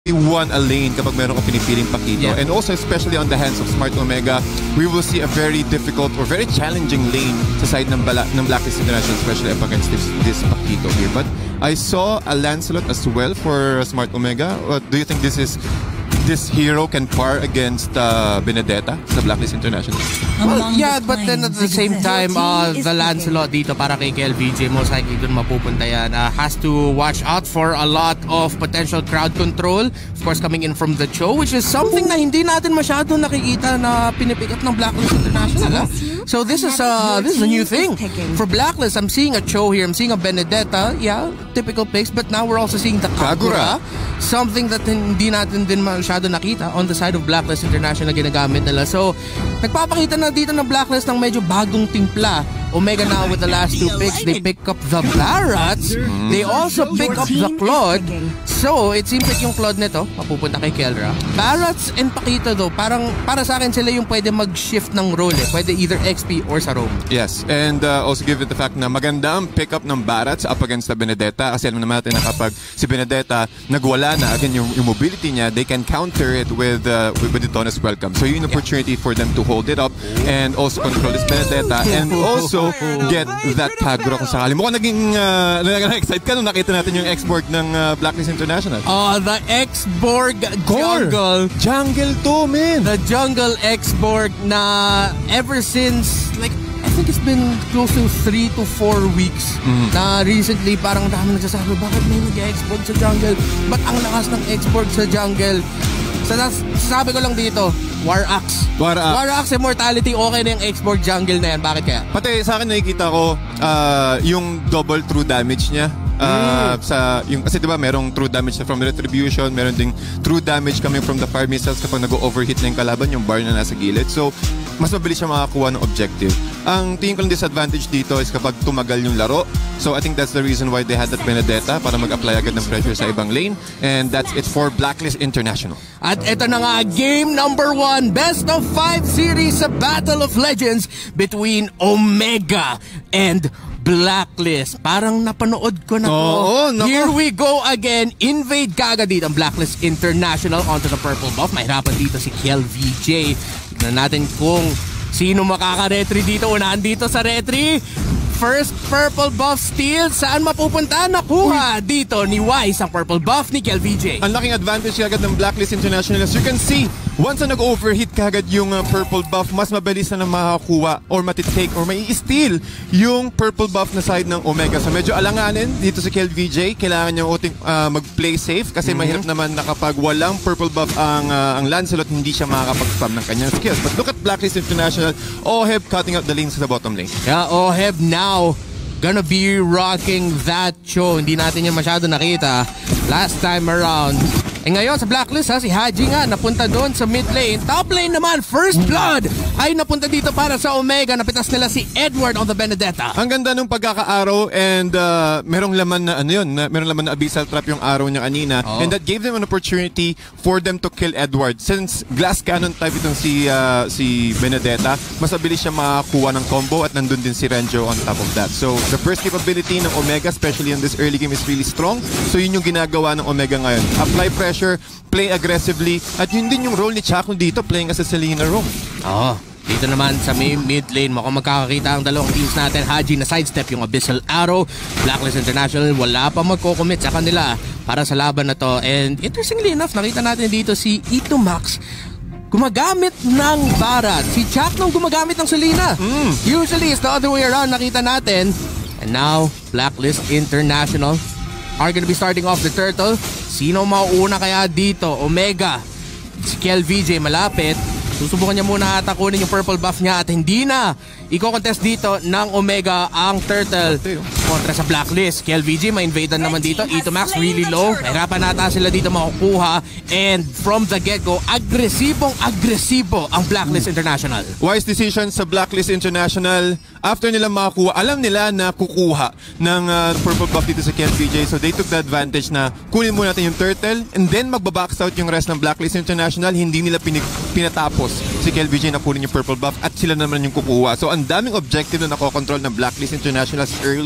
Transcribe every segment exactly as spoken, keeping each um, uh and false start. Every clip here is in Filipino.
won a lane kapag meron kang pinipiling Pakito. Yeah. And also, especially on the hands of Smart Omega, we will see a very difficult or very challenging lane sa side ng, Bala ng Blacklist International, especially up against this, this Pakito here. But I saw a Lancelot as well for Smart Omega. What, do you think this is this hero can par against uh, Benedetta sa Blacklist International? Well, yeah, but then at the same time, uh, the Lancelot dito para kay K L V J, most likely dun mapupunta yan. Uh, has to watch out for a lot of potential crowd control. Of course, coming in from the Cho, which is something na hindi natin masyado nakikita na pinipick up ng Blacklist International. Uh. So this is, uh, this is a new thing. For Blacklist, I'm seeing a Cho here, I'm seeing a Benedetta. Yeah, typical picks. But now we're also seeing the Kagura. Something that hindi natin din masyado nakita on the side of Blacklist International na ginagamit nila. So, nagpapakita na dito ng Blacklist ng medyo bagong timpla. Omega now with the last two picks, they pick up the Barats. They also pick up the Claude. So, it seems like yung Claude nito, mapupunta kay Kelra. Barats and Pakito though, parang para sa akin sila yung pwede mag-shift ng role eh. Pwede either X P or sa roam. Yes, and uh, also give it the fact na maganda ang pick up ng Barats up against the Benedetta. Kasi alam naman natin na kapag si Benedetta nagwala na, again yung, yung mobility niya, they can counter it with, uh, with, with the Ditona's Welcome. So yun yung opportunity for them to hold it up and also control this Benedetta and also get that Kagura kung sakali. Mukhang naging uh, na-excite ka nung nakita natin yung X-Borg ng uh, Blacklist International. Oh, the X-Borg Jungle. Jungle to, man. The Jungle X-Borg na ever since, like, I think it's been close to three to four weeks mm. na recently parang dami nagsasabi, bakit may nag-X-Borg sa Jungle? Ba't ang lakas ng X-Borg sa Jungle? So, sabi ko lang dito, War Axe. War Axe. War Axe Immortality, okay na yung X-Borg Jungle na yan. Bakit kaya? Pati sa akin nakikita ko uh, yung double true damage niya. Uh, mm. sa yung kasi diba merong true damage from Retribution, meron ding true damage coming from the fire missiles kapag nag-overhit na yung kalaban, yung bar na nasa gilid. So, mas mabilis siya makakuha ng objective. Ang tingin ko lang disadvantage dito is kapag tumagal yung laro. So, I think that's the reason why they had that Benedetta para mag-apply agad ng pressure sa ibang lane. And that's it for Blacklist International. At ito na nga, game number one, best of five series sa Battle of Legends between Omega and Blacklist. Parang napanood ko na ko. Oh, oh, Here we go again. Invade kagad dito ang Blacklist International onto the purple buff. Mahirapan dito si K L V J. Tignan natin kung sino makaka-retry dito. Unahan dito sa retry. First purple buff steal. Saan mapupunta? Nakuha dito ni Wise ang purple buff ni K L V J. Ang laking advantage kagad ng Blacklist International. As you can see, once na nag-overhit kagad yung uh, purple buff, mas mabilis na na makakuha or matitake or mai-steal yung purple buff na side ng Omega. So medyo alanganin dito si K L V J. Kailangan niya uh, mag-play safe kasi mm-hmm. mahirap naman na kapag walang purple buff ang, uh, ang Lancelot, hindi siya makakapag-spam ng kanyang skills. But look at Blacklist International. Oheb cutting out the lanes sa bottom lane. Yeah, Oheb now gonna be rocking that Cho. Hindi natin yan masyado nakita last time around. Eh ngayon sa Blacklist ha, si Haji nga napunta doon sa mid lane. Top lane naman, First Blood ay napunta dito para sa Omega. Napitas nila si Edward on the Benedetta. Ang ganda nung pagkaka-arrow and uh, merong laman na ano yun, na, merong laman na Abyssal Trap yung arrow niya kanina. Oh. And that gave them an opportunity for them to kill Edward. Since glass cannon type itong si, uh, si Benedetta, mas mabilis siya makakuha ng combo at nandun din si Renjo on top of that. So the first capability ng Omega, especially in this early game, is really strong. So yun yung ginagawa ng Omega ngayon. Apply pressure, play aggressively, at yun din yung role ni Chaco dito, playing as a Selena roam. Oo. Oh, dito naman sa may mid lane, mukhang magkakakita ang dalawang teams natin. Haji na sidestep yung Abyssal Arrow. Blacklist International, wala pa magko-commit sa kanila para sa laban na to. And interestingly enough, nakita natin dito si Ito Max gumagamit ng Barat. Si Chak nung gumagamit ng Selena. Mm. Usually it's the other way around, nakita natin. And now, Blacklist International are gonna be starting off the turtle. Sino mauuna kaya dito? Omega. Si K L V J malapit. Susubukan niya muna atakunin yung purple buff niya at hindi na i-contest dito ng Omega ang turtle kontra sa Blacklist. K L V J ma-invadean naman dito. Ito Max really low. Mahirapan nata sila dito makukuha. And from the get-go, agresibong agresibo ang Blacklist International. Wise decision sa Blacklist International. After nila makakuha, alam nila na kukuha ng uh, purple buff dito sa K L V J. So they took the advantage na kunin muna natin yung turtle and then magbabox out yung rest ng Blacklist International. Hindi nila pinatapos si K L V J na kunin yung purple buff at sila naman yung kukuha. So ang daming objective na nakokontrol ng Blacklist International as early as two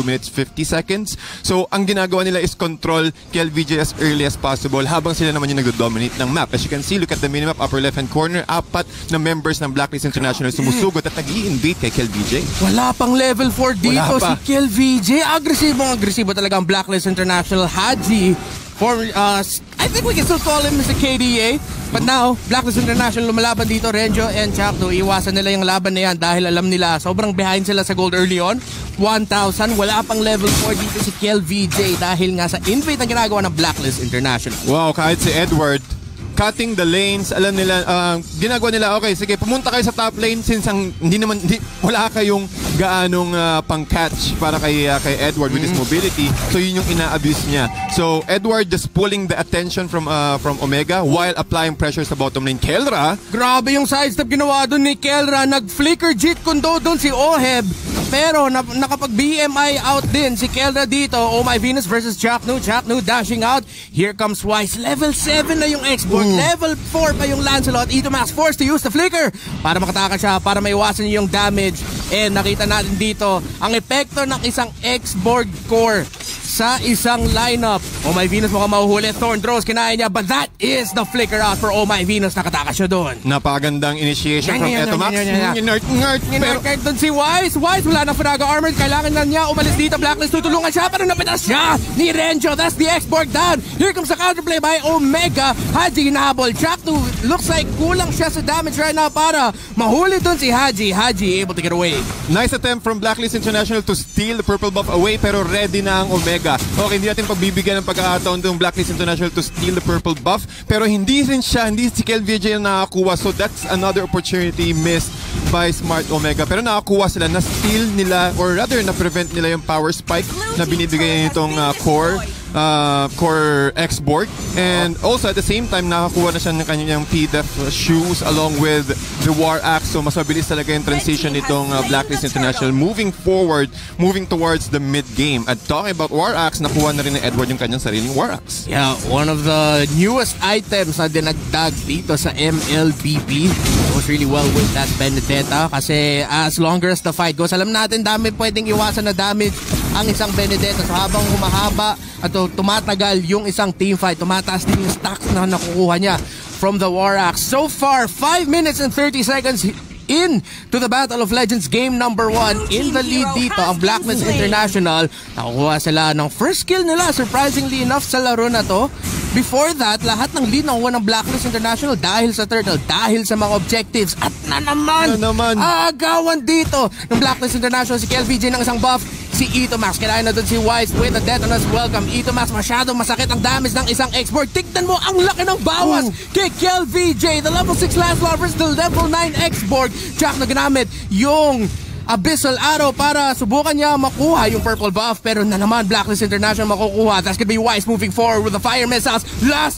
minutes fifty seconds. So, ang ginagawa nila is control K L V J as early as possible habang sila naman yung nag-dominate ng map. As you can see, look at the minimap, upper left-hand corner, apat na members ng Blacklist International sumusugot at nag-i-invade kay K L V J. Wala pang level four dito si K L V J. Agresibong agresibo talaga ang Blacklist International. Haji, for, uh, I think we can still call him Mister K D A. But now, Blacklist International lumalaban dito, Renjo and Chakno. Iwasan nila yung laban na yan dahil alam nila sobrang behind sila sa gold early on. one thousand, wala pang level four dito si K L V J dahil nga sa invade na ginagawa ng Blacklist International. Wow, kahit si Edward, cutting the lanes, alam nila, uh, ginagawa nila, okay, sige, pumunta kayo sa top lane since ang, hindi naman, hindi, wala kayong gaanong uh, pang-catch para kay, uh, kay Edward with his mobility. So yun yung ina-abuse niya. So Edward just pulling the attention from uh, from Omega while applying pressure sa bottom lane. Kelra, grabe yung sidestep ginawa doon ni Kelra. Nag-flicker Jeet Kundo doon si Oheb. Pero na, nakapag-B M I out din si Kelra dito. Oh My Venus versus Chakno. Chakno dashing out. Here comes Wise. Level seven na yung export. Mm. Level four pa yung Lancelot. Itomax forced to use the flicker para makataka siya, para maiwasan yung damage. And nakita natin dito ang epekto ng isang X-Borg core sa isang lineup. Oh My Venus mukhang mahuhuli. Thorn throws, kinaya niya. But that is the flicker out for Oh My Venus. Nakataka siya doon. Napagandang initiation from Etomax. Nginart-ngart. Nginart-ngart doon si Wise. Wise wala na Faraga armor. Kailangan na niya umalis dito. Blacklist tutulungan siya. Pero napitas siya ni Renjo. That's the X-Borg down. Here comes the counterplay by Omega. Haji hinahabol. Chakno looks like kulang siya sa damage right now para mahuli doon si Haji. Haji able to get away. Nice attempt from Blacklist International to steal the purple buff away pero ready na ang Omega. Okay, hindi natin pagbibigyan ng pagkakataon ng Blacklist International to steal the purple buff pero hindi rin siya, hindi si K L V J na nakakuha, so that's another opportunity missed by Smart Omega. Pero nakakuha sila, na steal nila or rather na prevent nila yung power spike na binibigay nitong uh, core uh, core X-Borg, and also at the same time nakakuha na siya ng kanyang P D E F shoes along with the War Axe. So mas mabilis talaga yung transition nitong uh, Blacklist International moving forward, moving towards the mid game. At talking about War Axe, nakuha na rin ni Edward yung kanyang sariling War Axe. Yeah, one of the newest items na dinagdag dito sa M L B P. Goes really well with that Benedetta kasi as longer as the fight goes, alam natin dami pwedeng iwasan na damage ang isang Benedetta. So habang humahaba at tumatagal yung isang team fight, tumataas din yung stacks na nakukuha niya from the War Axe. So far, five minutes and thirty seconds in to the Battle of Legends game number one. In the lead dito ang Blacklist International. Nakukuha sila ng first kill nila, surprisingly enough, sa laro na to. Before that, lahat ng lead nakuha ng Blacklist International dahil sa turtle, dahil sa mga objectives. At na naman, na naman. agawan dito ng Blacklist International si K L V J ng isang buff. Si Itomax, kailangan na doon si Wise with a Detonus welcome. Itomax, masyadong masakit ang damage ng isang X-Borg. Tignan mo, ang laki ng bawas Ooh. kay K L V J. The level six Lancelot versus the level nine X-Borg. Jack na ginamit yung Abyssal Arrow para subukan niya makuha yung purple buff, pero na naman Blacklist International makukuha. That's gonna be Wise moving forward with the fire missiles. Last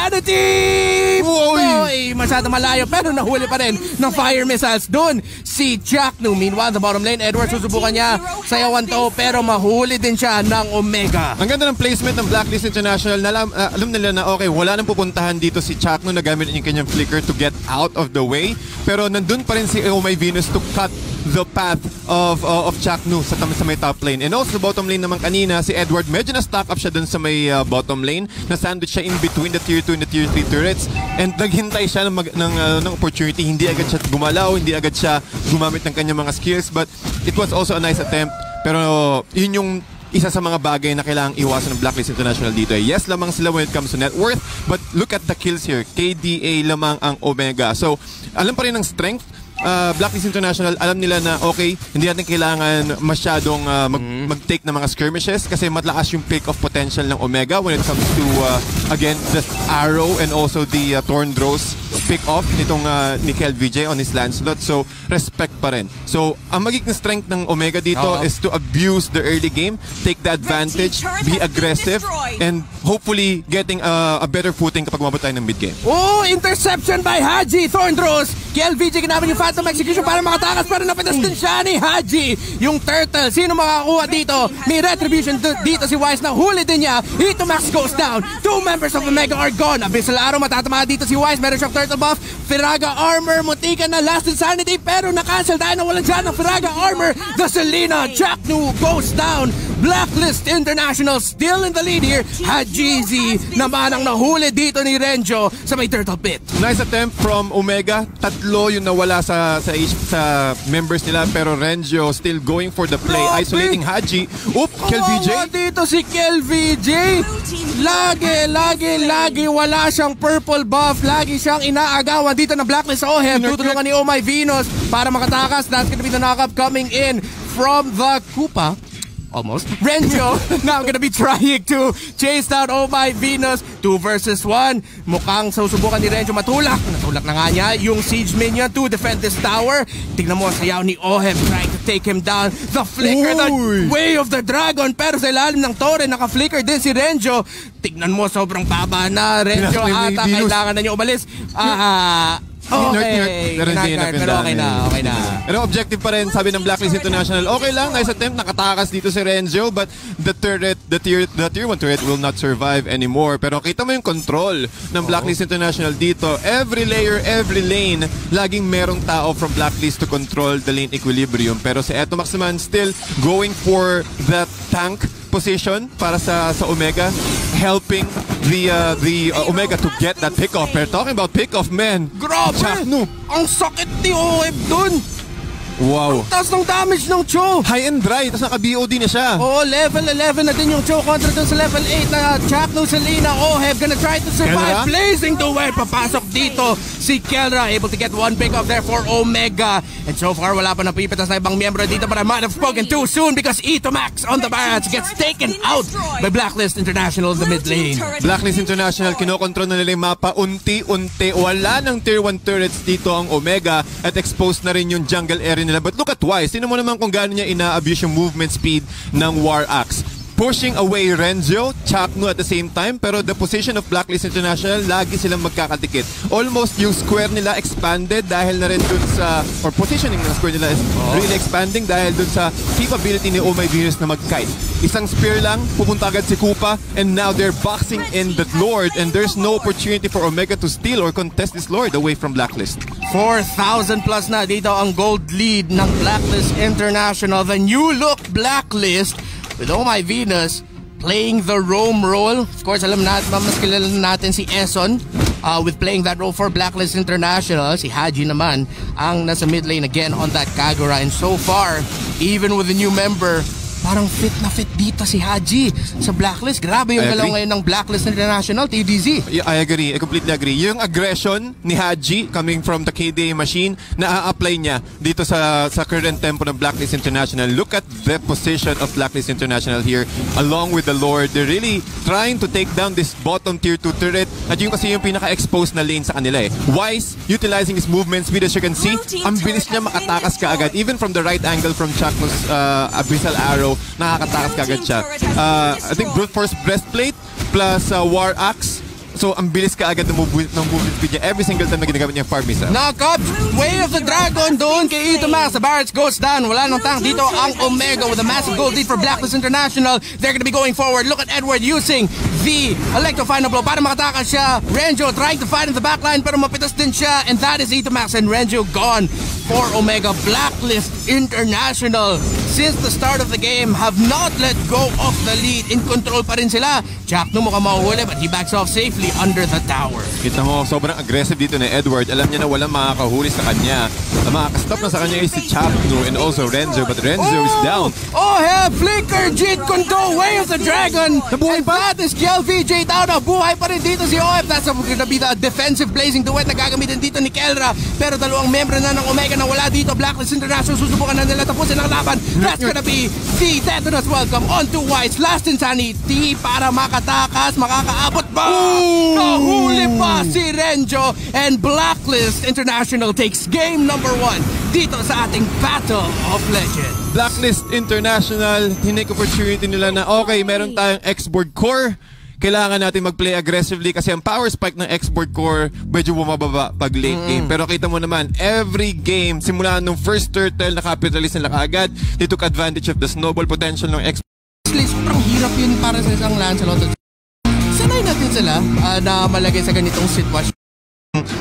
Insanity! Oy! Masyado malayo pero nahuli pa rin ng fire missiles doon si Chakno. Meanwhile, the bottom lane, Edward susubukan niya sayawan to pero mahuli din siya ng Omega. Ang ganda ng placement ng Blacklist International. Alam, uh, alam nila na okay, wala nang pupuntahan dito si Chakno na gamit yung kanyang flicker to get out of the way, pero nandun pa rin si Oh My Venus to cut the path of uh, of Chakno sa, sa may top lane. And also bottom lane naman kanina, si Edward medyo na-stack up siya dun sa may uh, bottom lane. Na-sandwich siya in between the tier two and the tier three turrets. And naghintay siya ng, mag, ng, uh, ng opportunity. Hindi agad siya gumalaw, hindi agad siya gumamit ng kanyang mga skills. But it was also a nice attempt. Pero yun yung isa sa mga bagay na kailangang iwasan ng Blacklist International dito. Yes, lamang sila when it comes to net worth. But look at the kills here. K D A lamang ang Omega. So, alam pa rin ng strength. Uh, Blacklist International, alam nila na okay, hindi natin kailangan masyadong uh, mag, mm. mag-take ng mga skirmishes kasi matlakas yung pick-off potential ng Omega when it comes to, uh, again, the Arrow and also the uh, Thorn Throws pick-off nitong uh, ni K L V J on his Lancelot. So, respect pa rin. So, ang magiging strength ng Omega dito uh-huh. is to abuse the early game, take the advantage, be aggressive, and hopefully getting uh, a better footing kapag umabot tayo ng mid-game. Oh, interception by Haji! Thorn Throws! K L V J ginamit yung Phantom Execution para makatakas, pero napitas din siya ni Haji. Yung turtle, sino makakakuha dito? May retribution dito si Wise na huli din niya. Itomax goes down. Two members of Omega are gone. Abyssal Arrow, matatama dito si Wise. Meron siyang turtle buff. Firaga armor, muntika na last insanity, pero na-cancel dahil nawalan siya ng Firaga armor. The Selena, Chakno goes down. Blacklist International still in the lead here. Hajizi naman ang nahuli dito ni Renjo sa may turtle pit. Nice attempt from Omega. Tatlo yung nawala sa sa, sa members nila, pero Renjo still going for the play. Grabe. Isolating Haji. Oop, Kel V J. Kawawa dito si Kel V J. Lagi, lagi, lagi wala siyang purple buff. Lagi siyang inaagawan dito ng Blacklist sa Oheb. Tutulungan ni Oh My Venus para makatakas. That's gonna be the knockup coming in from the Koopa. Almost. Renjo now gonna be trying to chase down Oh My Venus. Two versus one. Mukhang susubukan ni Renjo matulak. Natulak na nga niya yung siege minion to defend this tower. Tignan mo sayaw ni Oheb trying to take him down. The flicker, the way of the dragon. Pero sa ilalim ng torre, naka-flicker din si Renjo. Tignan mo, sobrang baba na. Renjo ata kailangan na niya umalis. Ah... Okay, pero hindi na pero okay na, okay na. Pero objective pa rin, sabi ng Blacklist International, okay lang, nice attempt, nakatakas dito si Renjo, but the turret, the tier, the tier one turret will not survive anymore. Pero kita mo yung control ng Blacklist International dito. Every layer, every lane, laging merong tao from Blacklist to control the lane equilibrium. Pero si Etomax naman still going for that tank position para sa sa Omega, helping the uh, the uh, Omega to get that pick-off. We're talking about pick-off, man. Grabe! Chaknu. Ang sakit ni Oheb dun! Wow. Taas ng damage ng Cho. High and dry, tapos naka-B O D na siya. Oh, level eleven na din yung Cho kontra dun sa level eight na Chaknu Selena. Oheb gonna try to survive. Kelra? Blazing the way. Papasok dito si Kelra. Able to get one pick off there for Omega. And so far, wala pa napipitas na ibang miyembro dito, but I might have spoken too soon because Etomax on the barrage gets taken out by Blacklist International in the mid lane. Blacklist International, kinokontrol na nila yung mapa unti-unti. Wala ng tier one turrets dito ang Omega at exposed na rin yung jungle area nila. But look at Wise. Sino mo naman kung gaano niya ina-abuse yung movement speed ng War Axe. Pushing away Renjo, Chaknu at the same time, pero the position of Blacklist International, lagi silang magkakatikit. Almost yung square nila expanded dahil na rin dun sa, or positioning ng square nila is oh. really expanding dahil dun sa capability ni Oh My Venus na mag-kite. Isang spear lang, pupunta agad si Koopa, and now they're boxing in the Lord, and there's no opportunity for Omega to steal or contest this Lord away from Blacklist. four thousand plus na dito ang gold lead ng Blacklist International. The new look Blacklist with Oh My Venus playing the roam role. Of course, alam natin, mas kilala natin si Eson uh, with playing that role for Blacklist International. Si Haji naman ang nasa mid lane again on that Kagura. And so far, even with the new member, parang fit na fit dito si Haji sa Blacklist. Grabe yung galaw ngayon ng Blacklist International, T D Z. Yeah, I agree. I completely agree. Yung aggression ni Haji coming from the K D A machine, na-apply niya dito sa sa current tempo ng Blacklist International. Look at the position of Blacklist International here along with the Lord. They're really trying to take down this bottom tier two turret. At yung kasi yung pinaka-exposed na lane sa kanila eh. Wise, utilizing his movement speed, as you can see, ang bilis niya makatakas ka agad. Even from the right angle from Chaknu's uh, Abyssal Arrow, nakakatakas kagad siya. Uh, I think Brute Force Breastplate plus uh, War Axe. So, ang bilis ka agad ng movement, ng movement speed niya every single time na ginagamit niya yung farm missile. Knock up! Way of the Dragon doon kay Etomax. The barrage goes down. Wala nang tank dito ang Omega with a massive gold lead for Blacklist International. They're gonna be going forward. Look at Edward using the Electro Final Blow para makatakas siya. Renjo trying to fight in the backline pero mapitas din siya. And that is Etomax and Renjo gone for Omega. Blacklist International, since the start of the game, have not let go of the lead. In control pa rin sila. Chaknu mukhang mahuhuli but he backs off safely under the tower. Kita mo, sobrang aggressive dito ni Edward. Alam niya na walang makakahuli sa kanya. Ang makakastop na sa kanya is si Chaknu and also Renzo, but Renzo oh, is down. Oh, hell! Flicker, Jit, Kundo, Way of the Dragon! Nabuhay pa? That is Kel V J down. Nabuhay pa rin dito si O F. That's gonna be the defensive blazing duet na gagamitin dito ni Kelra. Pero dalawang membro na ng Omega na wala dito. Blacklist International, susubukan na nila tapusin ang laban. That's gonna be the Tetanus welcome on to Wise. Last Insanity para makatakas. Makakaabot ba? Ooh. Nahuli pa si Renjo, and Blacklist International takes game number one dito sa ating Battle of Legends. Blacklist International, tinake opportunity nila na okay, meron tayong X-Board core. Kailangan natin mag-play aggressively kasi ang power spike ng X-Board core medyo bumababa pag late mm. game. Pero kita mo naman, every game, simula nung first turtle, nakapitalize nila kaagad. They took advantage of the snowball potential ng X-Board. Sobrang hirap yun para sa isang Lancelot. Sanay natin sila uh, na malagay sa ganitong sitwasyon.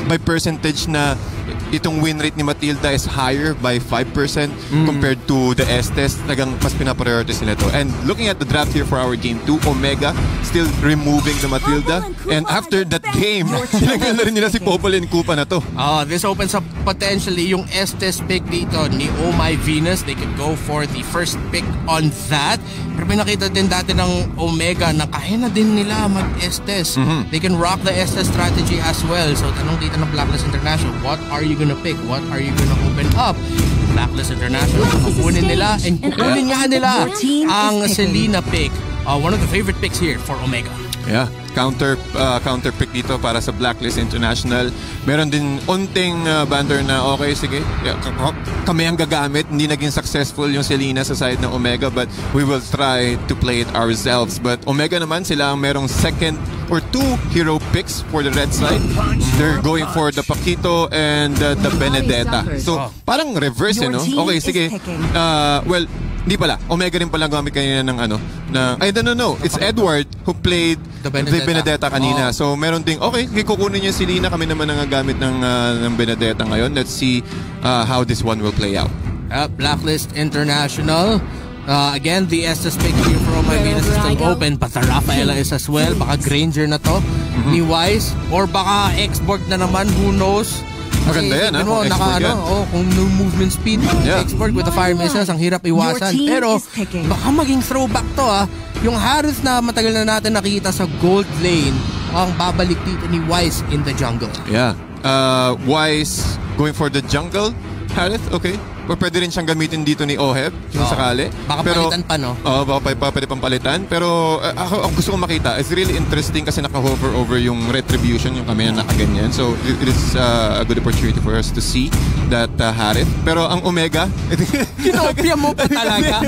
by percentage na itong win rate ni Matilda is higher by five percent mm. compared to the Estes. Talagang mas pinaprioritize nila ito. And looking at the draft here for our game two, Omega still removing the Matilda. And after that game, nilagyan na rin nila si Popol and Koopa na to. Oh, this opens up potentially yung Estes pick dito ni Oh My Venus. They could go for the first pick on that. Pero pinakita din dati ng Omega na kaya na din nila mag-Estes. Mm-hmm. They can rock the Estes strategy as well. So tanong dito ng Blacklist International, what are you gonna pick? What are you gonna open up? Blacklist International, kukunin nila and kukunin nga nila ang Selena pick. Uh, one of the favorite picks here for Omega. Yeah, counter uh, counter pick dito para sa Blacklist International. Meron din unting uh, banter na okay, sige, yeah, kami ang gagamit. Hindi naging successful yung Selena sa side ng Omega, but we will try to play it ourselves. But Omega naman, sila ang merong second or two hero picks for the red side. They're going for the Paquito and uh, the Benedetta. So, parang reverse, eh, no? Okay, sige. Uh, well, hindi pala. Omega rin pala gamit kanina ng ano. Na, I don't know. It's Edward who played the Benedetta, the Benedetta kanina. Oh. So, meron ding, okay, kukunin niya si Lina. Kami naman ang gamit ng, uh, ng Benedetta ngayon. Let's see uh, how this one will play out. Uh, Blacklist International. Uh, again, the Estes pick here for Oh My Venus is still open. But the Rafaela is as well. Baka Granger na to. Mm-hmm. Ni Wise. Or baka X-Borg na naman. Who knows? Maganda yan, ha? Ano, naka, ano, oh, kung no movement speed, yeah. Export with the fire missiles, ang hirap iwasan. Pero, baka maging throwback to, ha? Yung Harith na matagal na natin nakita sa gold lane, ang babalik dito ni Wise in the jungle. Yeah. Uh, Wise going for the jungle. Harith, okay. O pwede rin siyang gamitin dito ni Oheb, kung oh, sakali. Baka pero, palitan pa, no? Oo, uh, baka pa, pwede pang palitan. Pero uh, ako, ang gusto kong makita, it's really interesting kasi naka-hover over yung Retribution, yung kami na nakaganyan. So, it is uh, a good opportunity for us to see that uh, Harith. Pero ang Omega, kinopia mo pa talaga.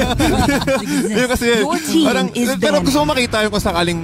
Yun kasi, parang, pero gusto kong makita yung kung sakaling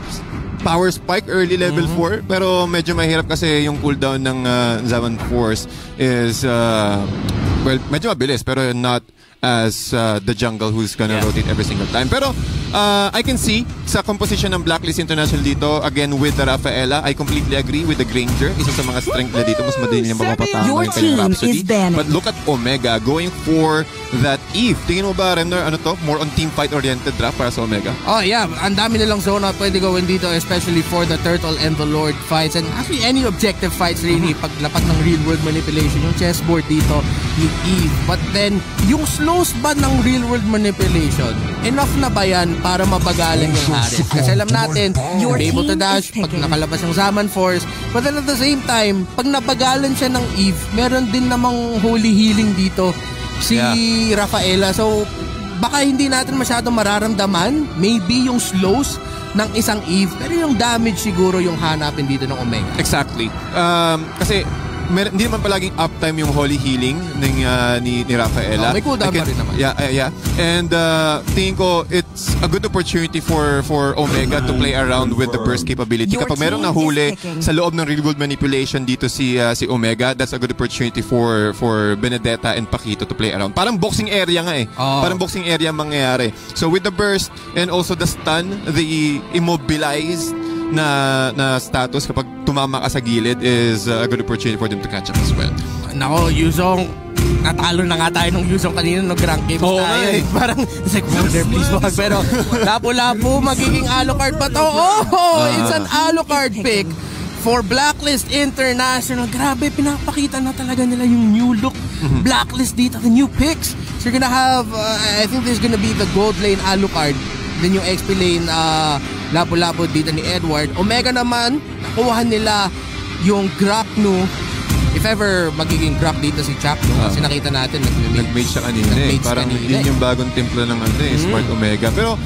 power spike early level mm-hmm. four, pero medyo mahirap kasi yung cooldown ng uh, Zaman Force is uh, well, medyo mabilis pero not as uh, the jungle who's gonna yeah. rotate every single time. Pero uh, I can see sa composition ng Blacklist International dito, again with the Rafaela, I completely agree with the Granger. Isa sa mga strength na dito, mas madali niya mapapatama yung kanyang Rhapsody. But look at Omega going for that Eve. Tingin mo ba, Remner, ano to? More on team fight oriented draft para sa Omega? Oh yeah, ang dami nilang zone na pwede gawin dito, especially for the Turtle and the Lord fights. And actually any objective fights really, mm-hmm. paglapat ng real world manipulation, yung chessboard dito ni Eve. But then, yung slows ba ng real world manipulation, enough na ba yan para mabagalan yung Harith? Kasi alam natin, you're able to dash pag nakalabas yung Zaman Force. But then at the same time, pag nabagalan siya ng Eve, meron din namang holy healing dito si yeah. Rafaela. So, baka hindi natin masyado mararamdaman maybe yung slows ng isang Eve, pero yung damage siguro yung hanapin dito ng Omega. Exactly. Um, kasi Mer hindi naman palaging uptime yung holy healing ng, uh, ni, ni Rafaela. Oh, may cooldown pa rin naman. Yeah, uh, yeah. And uh, tingin ko, it's a good opportunity for for Omega to play around with the burst capability. Your Kapag merong nahuli sa loob ng real world manipulation dito si uh, si Omega, that's a good opportunity for for Benedetta and Paquito to play around. Parang boxing area nga eh. Oh. Parang boxing area mangyayari. So with the burst and also the stun, the immobilized na na status kapag tumama ka sa gilid is a good opportunity for them to catch up as well. Nako, Yuzong, natalo na nga tayo nung Yuzong kanina nung Grand Games oh, tayo. Eh. Parang, it's like, Wonder, please wag. Pero, lapo-lapo, magiging Alucard pa to. Oh, uh, it's an Alucard pick for Blacklist International. Grabe, pinapakita na talaga nila yung new look. Mm-hmm. Blacklist dito, the new picks. So you're gonna have, uh, I think there's gonna be the gold lane Alucard. Then yung X P lane, uh, labo-labo dito ni Edward. Omega naman, nakuha nila yung Grapnu. If ever magiging Grap dito si Chapno, uh, kasi nakita natin nag-mage. Nag-mage siya kanina eh. Parang kanina, yun yung bagong timpla ng ano eh, mm-hmm. Smart Omega. Pero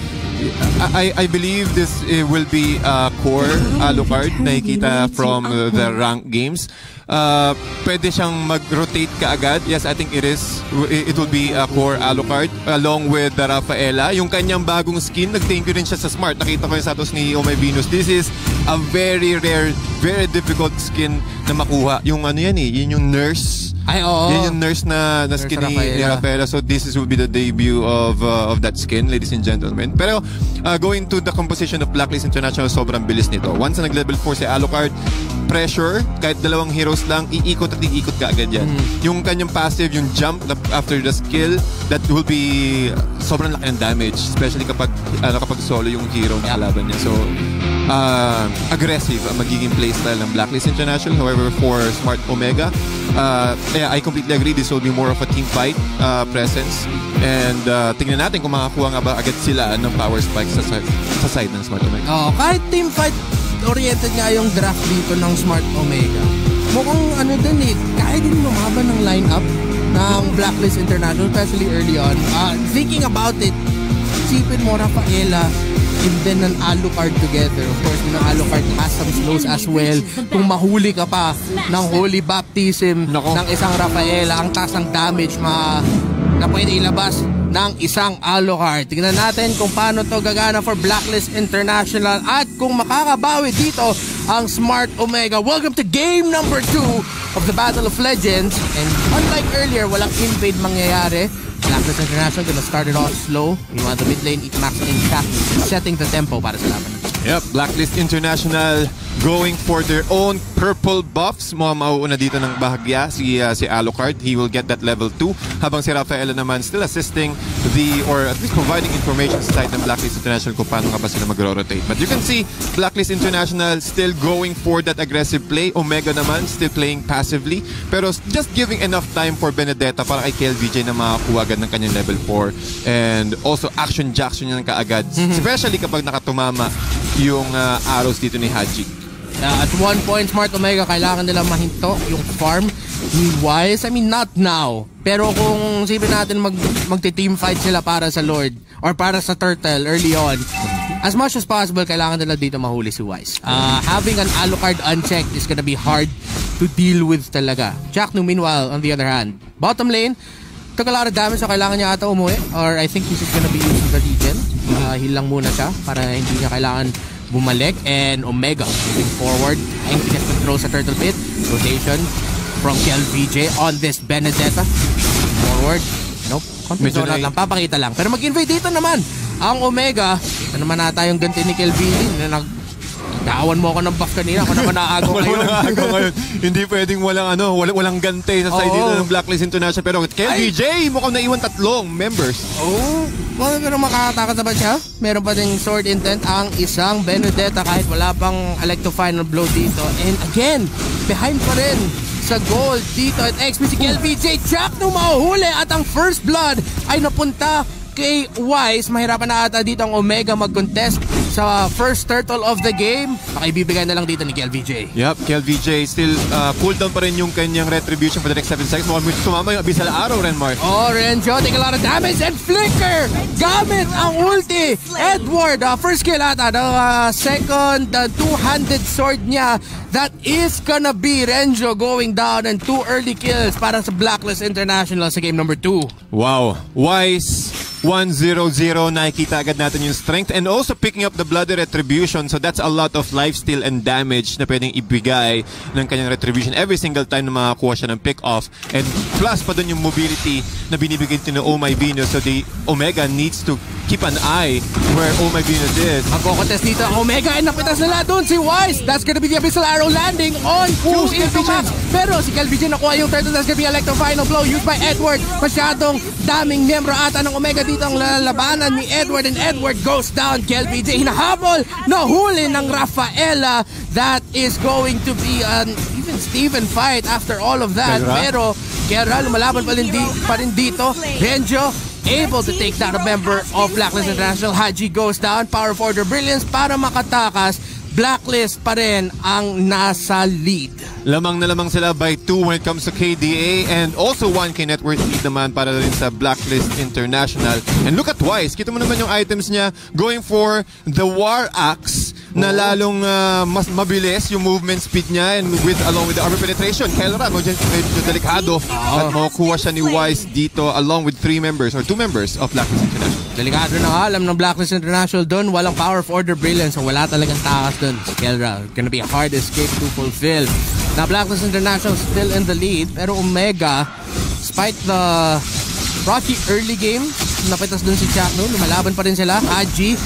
I, I believe this uh, will be a core Alucard nakikita from uh, the rank games. Uh, pwede siyang mag-rotate kaagad. Yes, I think it is. It will be a core Alucard along with the Rafaela. Yung kanyang bagong skin, nag-thank you rin siya sa Smart. Nakita ko yung status ni Oh My Venus. This is a very rare, very difficult skin na makuha. Yung ano yan eh, yun yung nurse. Ay, oo. Yan yung nurse na, na skin ni Rafaela. Rafaela. So this is, will be the debut of uh, of that skin, ladies and gentlemen. Pero uh, going to the composition of Blacklist International, sobrang bilis nito. Once na nag-level four si Alucard, pressure, kahit dalawang heroes lang, iikot at iikot ka agad yan. Mm. Yung kanyang passive, yung jump after the skill, that will be sobrang laki ng damage, especially kapag ano, kapag solo yung hero na kalaban niya. So, uh, aggressive ang magiging playstyle ng Blacklist International. However, for Smart Omega, uh, yeah, I completely agree. This will be more of a team fight uh, presence. And uh, tingnan natin kung makakuha nga ba agad sila ng power spike sa, sa side ng Smart Omega. Oh, kahit team fight oriented nga yung draft dito ng Smart Omega. Mukhang ano din eh, kaya din lumaban ng lineup ng Blacklist International, especially early on. Uh, thinking about it, isipin mo Rafaela and then an Alucard together. Of course, yung Alucard has some slows as well. Kung mahuli ka pa ng Holy Baptism Nako. ng isang Rafaela, ang taas ng damage ma na pwede ilabas ng isang Alucard. Tingnan natin kung paano to gagana for Blacklist International at kung makakabawi dito ang Smart Omega. Welcome to game number two of the Battle of Legends. And unlike earlier, walang invade mangyayari. Blacklist International gonna start it off slow. Meanwhile, the mid lane, Itmax and Shaq setting the tempo para sa laban. Yep, Blacklist International going for their own purple buffs. Mga mauuna dito ng bahagya si, uh, si Alucard. He will get that level two. Habang si Rafaela naman still assisting the, or at least providing information sa side ng Blacklist International kung paano nga ba sila mag-rotate. But you can see Blacklist International still going for that aggressive play. Omega naman still playing passively. Pero just giving enough time for Benedetta para kay K L V J na makakuha agad ng kanyang level four. And also action Jackson niya kaagad. Mm-hmm. Especially kapag nakatumama yung uh, arrows dito ni Haji. Uh, at one point, Smart Omega, kailangan nila mahinto yung farm ni Wise. I mean, not now. Pero kung sipin natin mag, magti-team fight sila para sa Lord or para sa Turtle early on, as much as possible, kailangan nila dito mahuli si Wise. Uh, having an Alucard unchecked is gonna be hard to deal with talaga. Jacknu, meanwhile, on the other hand, bottom lane, took a lot of damage so kailangan niya ata umuwi. Or I think this is gonna be using the regen. Uh, heal lang muna siya para hindi niya kailangan bumalik. And Omega moving forward. Emptiness control sa Turtle Pit. Rotation from K L V J on this Benedetta. Forward. Nope. Control zone lang. Papakita lang. Pero mag-invade dito naman ang Omega. Ito naman nata yung ganti ni K L V J na nag Daawan mo ako ng buff kanina. Ako naman naagaw ngayon. Naagaw ngayon. Hindi pwedeng walang ano, walang, walang gante sa side dito ng Blacklist International. Pero K L V J, mukhang naiwan tatlong members. Oh, well, pero makakatakas na ba siya? Meron pa ding sword intent ang isang Benedetta kahit wala pang Electo Final Blow dito. And again, behind pa rin sa goal dito at X P si K L V J. Jack nung mahuhuli at ang first blood ay napunta kay Wise. Mahirapan na ata dito ang Omega mag-contest sa first turtle of the game. Pakibibigay na lang dito ni K L V J. Yep, K L V J still uh, pull down pa rin yung kanyang retribution for the next seven seconds. Mukhang sumama yung Abyssal Arrow, Renmar. Oh, Renjo, take a lot of damage and Flicker! Gamit ang ulti! Edward, uh, first kill ata. The uh, second, the two-handed sword niya. That is gonna be Renjo going down and two early kills para sa Blacklist International sa game number two. Wow. Wise, one zero zero. Nakikita agad natin yung strength and also picking up the bloody retribution. So that's a lot of lifesteal and damage na pwedeng ibigay ng kanyang retribution every single time na makakuha siya ng pick-off. And plus pa dun yung mobility na binibigay din ng Oh My Venus. So the Omega needs to keep an eye where Oh My Venus is. Magkokotest dito ang Omega and napitas nila dun si Wise. That's gonna be the Abyssal Arrow landing on who is the max. Pero si K L V J nakuha yung turtle. That's gonna be Electro Final Blow used by Edward. Masyadong daming miyembro ata ng Omega dito ang lalabanan ni Edward and Edward goes down. K L V J hinahabol na huli ng Rafaela. That is going to be an even Steven fight after all of that. Kera? Pero Kera lumalaban pa rin, di, pa rin dito. Renjo able to take down a member of Blacklist International. Haji goes down. Power of Order Brilliance para makatakas. Blacklist pa rin ang nasa lead. Lamang na lamang sila by two when it comes to K D A and also one K net worth lead naman para rin sa Blacklist International. And look at Wise. Kita mo naman yung items niya going for the War Axe na lalong uh, mas mabilis yung movement speed niya and with along with the armor penetration. Kelra, medyo delikado at makukuha siya ni Wise dito along with three members or two members of Blacklist International. Delikado na nga, alam ng Blacklist International doon. Walang Power of Order Brilliance so wala talagang takas doon. Kelra, gonna be a hard escape to fulfill. Now Blacklist International still in the lead pero Omega, despite the rocky early game, napitas dun si Chakno, lumalaban pa rin sila. Haji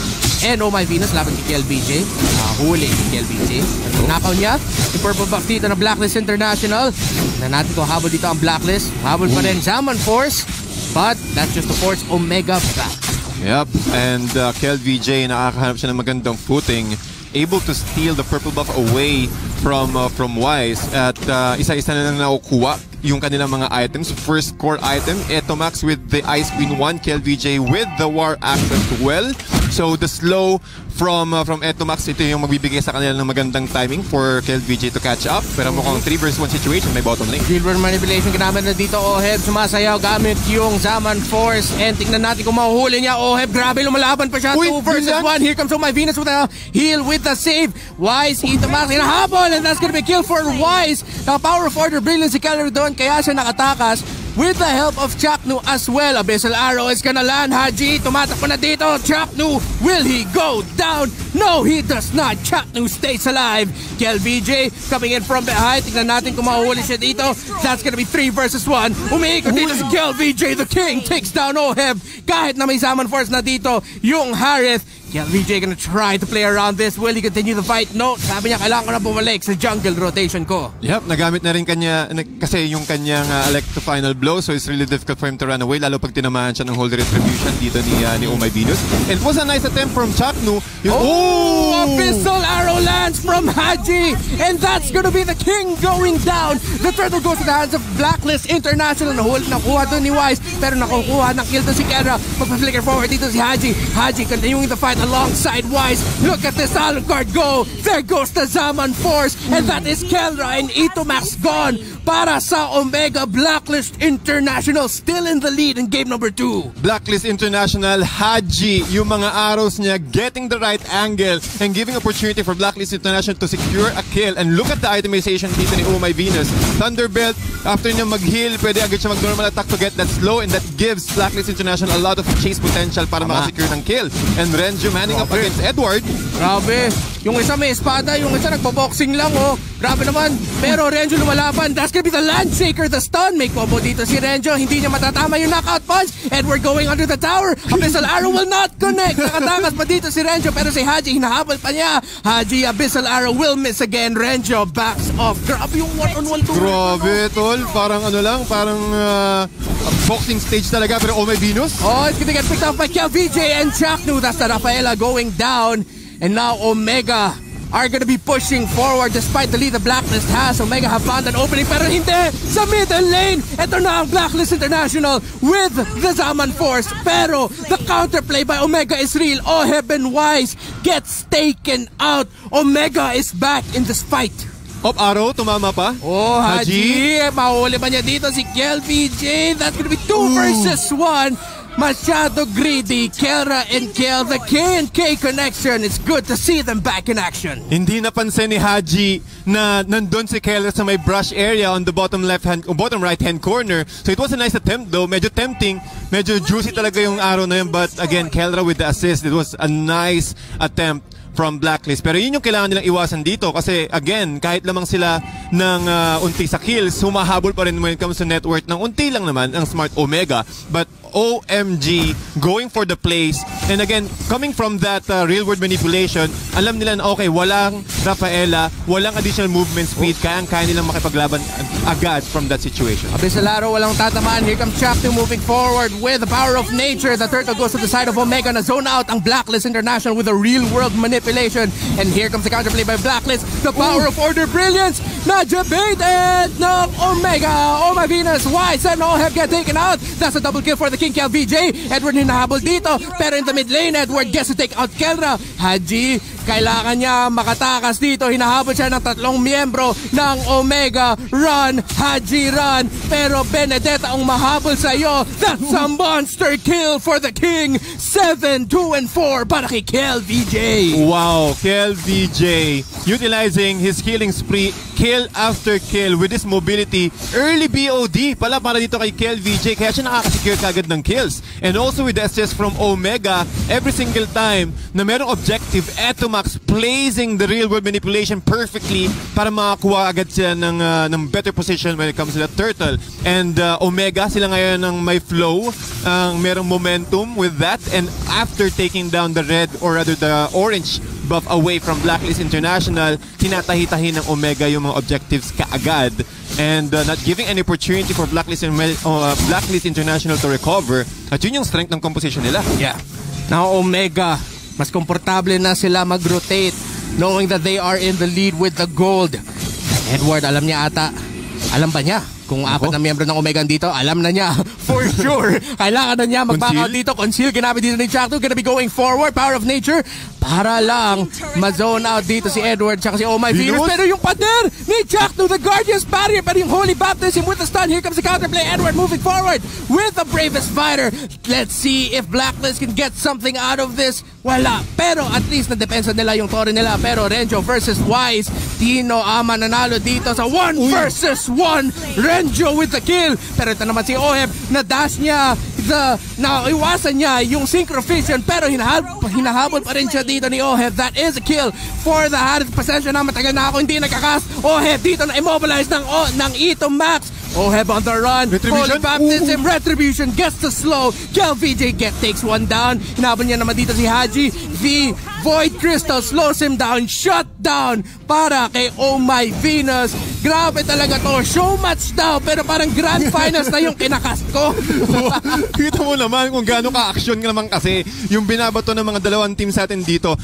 and Oh My Venus laban kay Kel V J. Nahuli kay Kel V J. Nakaw niya. Yung purple buff dito na Blacklist International. Na natin ko habol dito ang Blacklist. Habol pa rin Zaman Force. But that's just to force Omega back. Yep, and uh, Kel V J nakakahanap siya ng magandang footing. Able to steal the purple buff away from uh, from Wise. At uh, isa-isa na lang nakukuha yung kanilang mga items. First core item, Etomax with the Ice Queen one, Kel V J with the War Axe as well. So the slow from uh, from Etomax, ito yung magbibigay sa kanila ng magandang timing for Kel V J to catch up. Pero mukhang three versus one situation, may bottom lane. Silver manipulation ginamit na dito. Oheb sumasayaw gamit yung Zaman Force. And tingnan natin kung mahuhuli niya. Oheb, grabe, lumalaban pa siya. Uy, two versus one. Here comes Oh My Venus with a heal with the save. Wise, Etomax, hinahabol. And that's gonna be kill for Wise. The power of Order Brilliance si Keller doon. Kaya siya nakatakas. With the help of Chaknu as well. Abyssal Arrow is gonna land. Haji, tumatakbo na dito. Chaknu, will he go down? No, he does not. Chaknu stays alive. Kel V J coming in from behind. Tignan natin kung mahuhuli siya dito. That's gonna be three versus one. Umiikot dito si Kel V J. The King takes down Oheb. Kahit na may Zaman Force na dito, yung Harith. Kel V J gonna try to play around this. Will he continue the fight? No. Sabi niya, kailangan ko na bumalik sa jungle rotation ko. Yep, nagamit na rin kanya, kasi yung kanyang uh, elect to final blow, so it's really difficult for him to run away, lalo pag tinamaan siya ng Holy Retribution dito ni, uh, ni Oh My Venus. And it was a nice attempt from Chaknu. Yung, oh! oh! Abyssal Arrow lands from Haji, and that's gonna be the King going down. The turtle goes to the hands of Blacklist International. Nahuli, nakuha doon ni Wise, pero nakukuha ng kill doon si Kendra. Magpa-flicker forward dito si Haji. Haji continuing the fight alongside Wise. Look at this Alucard go. There goes the Zaman Force, and that is Kendra and Etomax gone para sa Omega. Blacklist International still in the lead in game number two. Blacklist International, Haji, yung mga arrows niya getting the right angle and giving opportunity for Blacklist International to secure a kill. And look at the itemization dito ni Oh My Venus. Thunderbelt, after niya mag-heal, pwede agad siya mag-normal attack to get that slow, and that gives Blacklist International a lot of chase potential para makasecure ng kill. And Renju manning up against Edward. Grabe. Yung isa may espada, yung isa nagpo-boxing lang, oh. Grabe naman. Pero Renju lumalaban. That's gonna be the Landshaker, the stun. May combo dito si Renju. Hindi niya matatama yung knockout punch. Edward going under the tower. Abyssal Arrow will not connect. Nakatakas pa dito si Renju. Pero si Haji, hinahabol pa niya. Haji, Abyssal Arrow will miss again. Renju backs off. Grabe yung one-on-one duel. Grabe, tol. Parang ano lang, parang uh, boxing stage talaga. Pero Oh My Venus. Oh, it's gonna get picked up by Kel V J and Chaknu. That's the Rafaela going down. And now Omega are gonna be pushing forward despite the lead the Blacklist has. Omega have found an opening, pero hindi sa middle lane. Ito na ang Blacklist International with the Zaman Force. Pero the counterplay by Omega is real. Oheb and Wise gets taken out. Omega is back in this fight. Op arrow, tumama pa. Oh, Haji. Haji. Mahuli ba niya dito si Kel V J? That's gonna be two Ooh. versus one. Masyado greedy. Kelra and Kel, the K and K connection. It's good to see them back in action. Hindi napansin ni Haji na nandun si Kelra sa may brush area on the bottom left hand, o bottom right hand corner. So it was a nice attempt though. Medyo tempting. Medyo juicy talaga yung arrow na yun. But again, Kelra with the assist. It was a nice attempt from Blacklist. Pero yun yung kailangan nilang iwasan dito kasi again, kahit lamang sila ng uh, unti sa kills, humahabol pa rin when it comes to net worth ng unti lang naman ang Smart Omega. But O M G going for the plays, and again coming from that uh, real world manipulation, alam nila na okay, walang Rafaela, walang additional movement speed, kaya kaya nilang makipaglaban agad from that situation. Abyssal Arrow walang tatamaan. Here comes Chaknu moving forward with the power of nature. The turtle goes to the side of Omega na zone out ang Blacklist International with a real world manipulation, and here comes the counterplay by Blacklist. The power Ooh. of Order Brilliance na debated ng Omega. Oh My Venus, Wise and Oheb get taken out. That's a double kill for the King. Kel V J, Edward hinahabol dito, pero in the mid lane, Edward gets to take out Kelra. Haji, kailangan niya makatakas dito. Hinahabol siya ng tatlong miyembro ng Omega. Run, Haji, run. Pero Benedetta ang mahabol sa iyo. That's a monster kill for the King. seven, two, and four para kay Kel V J. Wow, Kel V J utilizing his healing spree, kill after kill with his mobility. Early B O D pala para dito kay Kel V J, kaya siya nakakasecure kagad ng kills. And also with the assist from Omega, every single time na merong objective, eto Etomax placing the real world manipulation perfectly para makakuha agad sila ng, uh, ng better position when it comes to the turtle. And uh, Omega, sila ngayon ng may flow, uh, merong momentum with that. And after taking down the red or rather the orange buff away from Blacklist International, tinatahi-tahi ng Omega yung mga objectives kaagad. And uh, not giving any opportunity for Blacklist, uh, Blacklist International to recover. At yun yung strength ng composition nila. Yeah. Now Omega, mas komportable na sila mag-rotate knowing that they are in the lead with the gold. Edward, alam niya ata. Alam ba niya? Kung apat na miyembro ng Omega dito, alam na niya. For sure. Kailangan na niya mag-back out dito. Conceal, ginamit dito ni Jack two. Gonna be going forward. Power of Nature. Para lang ma-zone out dito si Edward tsaka si Oh My Venus. Pero yung pader ni Jack two, the Guardian's Barrier. Pero yung Holy Baptism with the stun. Here comes the counterplay. Edward moving forward with the Bravest Fighter. Let's see if Blacklist can get something out of this. Wala. Pero at least na-depensa nila yung Torre nila. Pero Renjo versus Wise. Tino Ama nanalo dito sa one versus one. Renjo with the kill. Pero ito naman si Oheb, na-dash niya, the, na iwasan niya yung Synchro Vision, pero hinahabol, hinahabol pa rin siya dito ni Oheb. That is a kill for the Hadith. Pasensya na, matagal na ako hindi nagkakas. Oheb dito na immobilize ng, oh, ng Etomax. Oheb on the run. Holy Baptism, Ooh. Retribution gets the slow. Kel V J get, takes one down. Hinabol niya naman dito si Haji. The Void Crystal slows him down. Shut down para kay Oh My Venus. Grabe talaga to. Show match daw, pero parang grand finals na yung kinakast ko. Kita mo naman kung gaano ka-action naman kasi yung binabato ng mga dalawang team sa atin dito.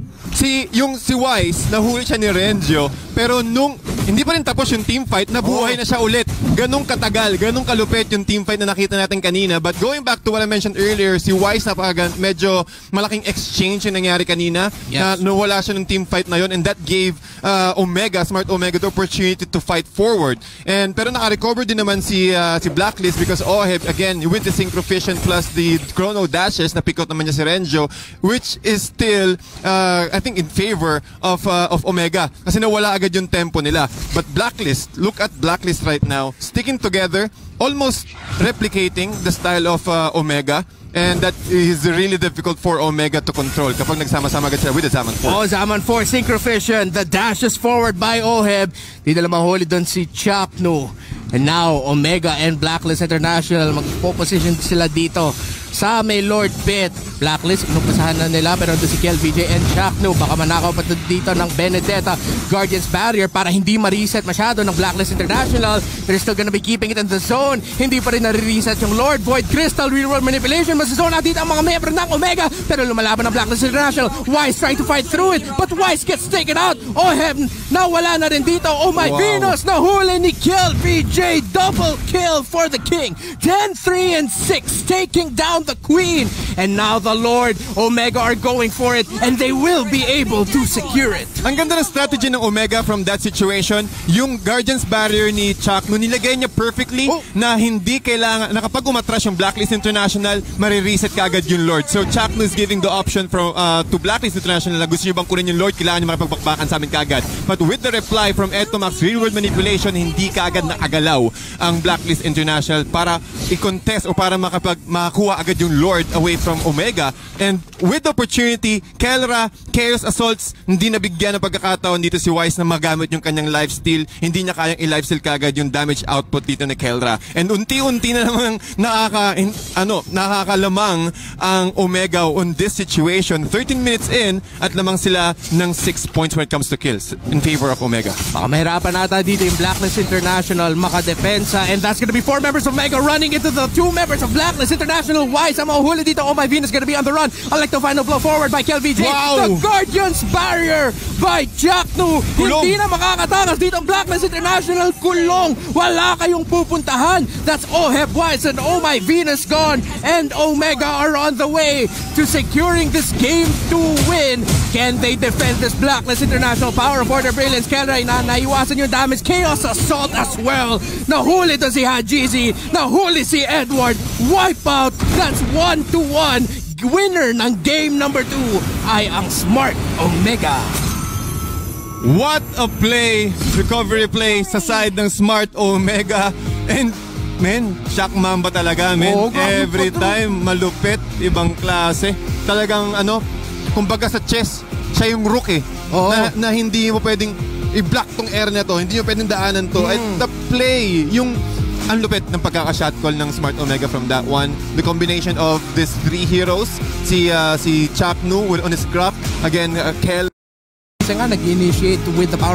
Si, yung si Wise, nahuli siya ni Renjo, pero nung hindi pa rin tapos yung team fight, nabuhay na siya ulit. Ganong katagal, ganong kalupit yung team fight na nakita natin kanina. But going back to what I mentioned earlier, si Wise napaka medyo malaking exchange yung nangyari kanina. Yes. Na nawala siya ng team fight na yun, and that gave uh, Omega, Smart Omega, the opportunity to fight forward. And pero naka-recover din naman si uh, si Blacklist because Oheb, again, with the Synchro Vision plus the Chrono Dashes, na pick out naman niya si Renjo, which is still uh, I think in favor of uh, of Omega kasi nawala agad yung tempo nila. But Blacklist, look at Blacklist right now, sticking together, almost replicating the style of uh, Omega. And that is really difficult for Omega to control kapag nagsama-sama agad sila with the Zaman four. Oh, Zaman four, Synchro Vision. The dash is forward by Oheb. Di na lamang huli doon si Chapnu. And now, Omega and Blacklist International, mag-position sila dito sa may Lord Pit. Blacklist, inumpasahan na nila, pero doon si Kel V J and Chapnu. Baka manakaw pa dito ng Benedetta Guardian's Barrier para hindi ma-reset masyado ng Blacklist International. They're still gonna be keeping it in the zone. Hindi pa rin na-reset yung Lord Void Crystal Real World Manipulation. Mas-zone out dito ang mga membro ng Omega, pero lumalaban ng Blacklist International. Wise trying to fight through it, but Wise gets taken out. Oheb, nawala na rin dito. Oh My wow. Venus, nahuli ni Kel V J. Double kill for the King. ten, three, and six, taking down the Queen. And now the Lord, Omega are going for it, and they will be able to secure it. Ang ganda ng strategy ng Omega from that situation. Yung Guardian's Barrier ni Chuck, nung nilagay niya perfectly oh. na hindi kailangan, na kapag umatras yung Blacklist International, marireset ka agad yung Lord. So Chuck is giving the option from uh, to Blacklist International na gusto niyo bang kunin yung Lord, kailangan niyo makapagbakbakan sa amin kaagad. But with the reply from Etomax Real World Manipulation, hindi kaagad na agalaw ang Blacklist International para i-contest o para makapag makakuha agad yung Lord away from Omega. And with the opportunity, Kelra, Chaos Assaults, hindi nabigyan ng pagkakataon dito si Wise na magamit yung kanyang lifesteal. Hindi niya kayang i-lifesteal kagad yung damage output dito ni Kelra. And unti-unti na namang nakaka, in, ano, nakakalamang ang Omega on this situation. thirteen minutes in at lamang sila ng six points when it comes to kills in favor of Omega. Baka mahirapan nata dito yung Blacklist International makadepensa, and that's gonna be four members of Omega running into the two members of Blacklist International. Wise ang mahuhuli dito. Oh My Venus gonna be on the run. I like the final blow forward by Kel V J. Wow. The Guardian's Barrier by Chapnu. Hindi na makakatakas dito ang Blacklist International. Kulong. Wala kayong pupuntahan. That's Oheb, Wise, and Oh My Venus gone. And Omega are on the way to securing this game to win. Can they defend this Blacklist International? Power of Order Brilliance. Kelra na naiwasan yung damage. Chaos Assault as well. Nahuli to si Hajizi. Nahuli si Edward. Wipeout. That's one to one. Winner ng game number two ay ang Smart Omega. What a play! Recovery play sa side ng Smart Omega. And men, shock mamba talaga, men. Oh, Every time malupit, ibang klase. Talagang ano, kumbaga sa chess, siya yung rook eh. Oo. Na, na hindi mo pwedeng i-block tong air na to, hindi mo pwedeng daanan to. Mm. At the play, yung ang lupit ng pagkaka-shot call ng Smart Omega from that one. The combination of these three heroes, si uh, si Chapnu on his craft, again, uh, Kel. Kasi nga, nag-initiate with the power.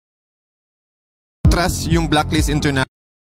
Trust yung Blacklist International.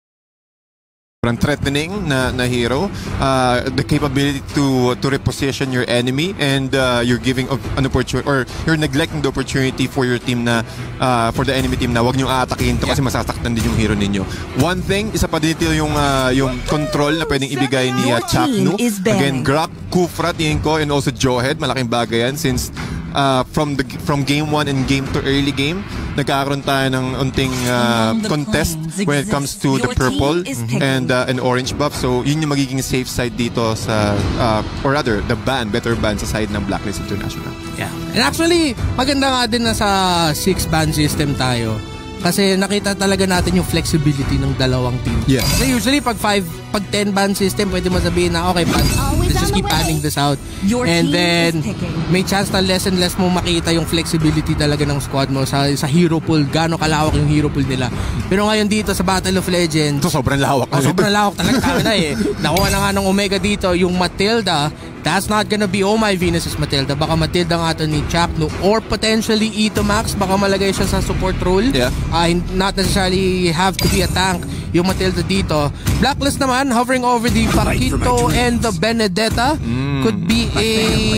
Threatening na, na hero, uh, the capability to to reposition your enemy, and uh, you're giving an opportunity or you're neglecting the opportunity for your team na uh, for the enemy team na wag niyo aatakihin to, yeah, kasi masasaktan din yung hero ninyo. One thing, isa pa dito yung uh, yung control na pwedeng ibigay ni uh, Chapnu. Again, Grab, Kufra, tingin ko, and also Johead, malaking bagay yan since uh, from the from game one and game two early game, nagkakaroon tayo ng unting uh, contest when it comes to the purple and uh, an orange buff. So yun yung magiging safe side dito sa uh, or rather the ban, better ban sa side ng Blacklist International. Yeah. And actually, maganda nga din na sa six ban system tayo. Kasi nakita talaga natin yung flexibility ng dalawang team. Yeah. Kasi usually pag five, pag ten ban system, pwede mo sabihin na okay, ban, let's just keep panning this out. Your and then may chance na less and less mo makita yung flexibility talaga ng squad mo sa sa hero pool, gaano kalawak yung hero pool nila. Pero ngayon dito sa Battle of Legends, so sobrang lawak. Oh, sobrang lawak talaga kami na eh. Nakuha na nga ng Omega dito yung Matilda. That's not gonna be Oh My Venus' Matilda. Baka Matilda nga ito ni Chapnu or potentially Itomax. Baka malagay siya sa support role. Yeah. Uh, not necessarily have to be a tank yung Matilda dito. Blacklist naman, hovering over the Paquito and the Benedetta. Mm. Could be a...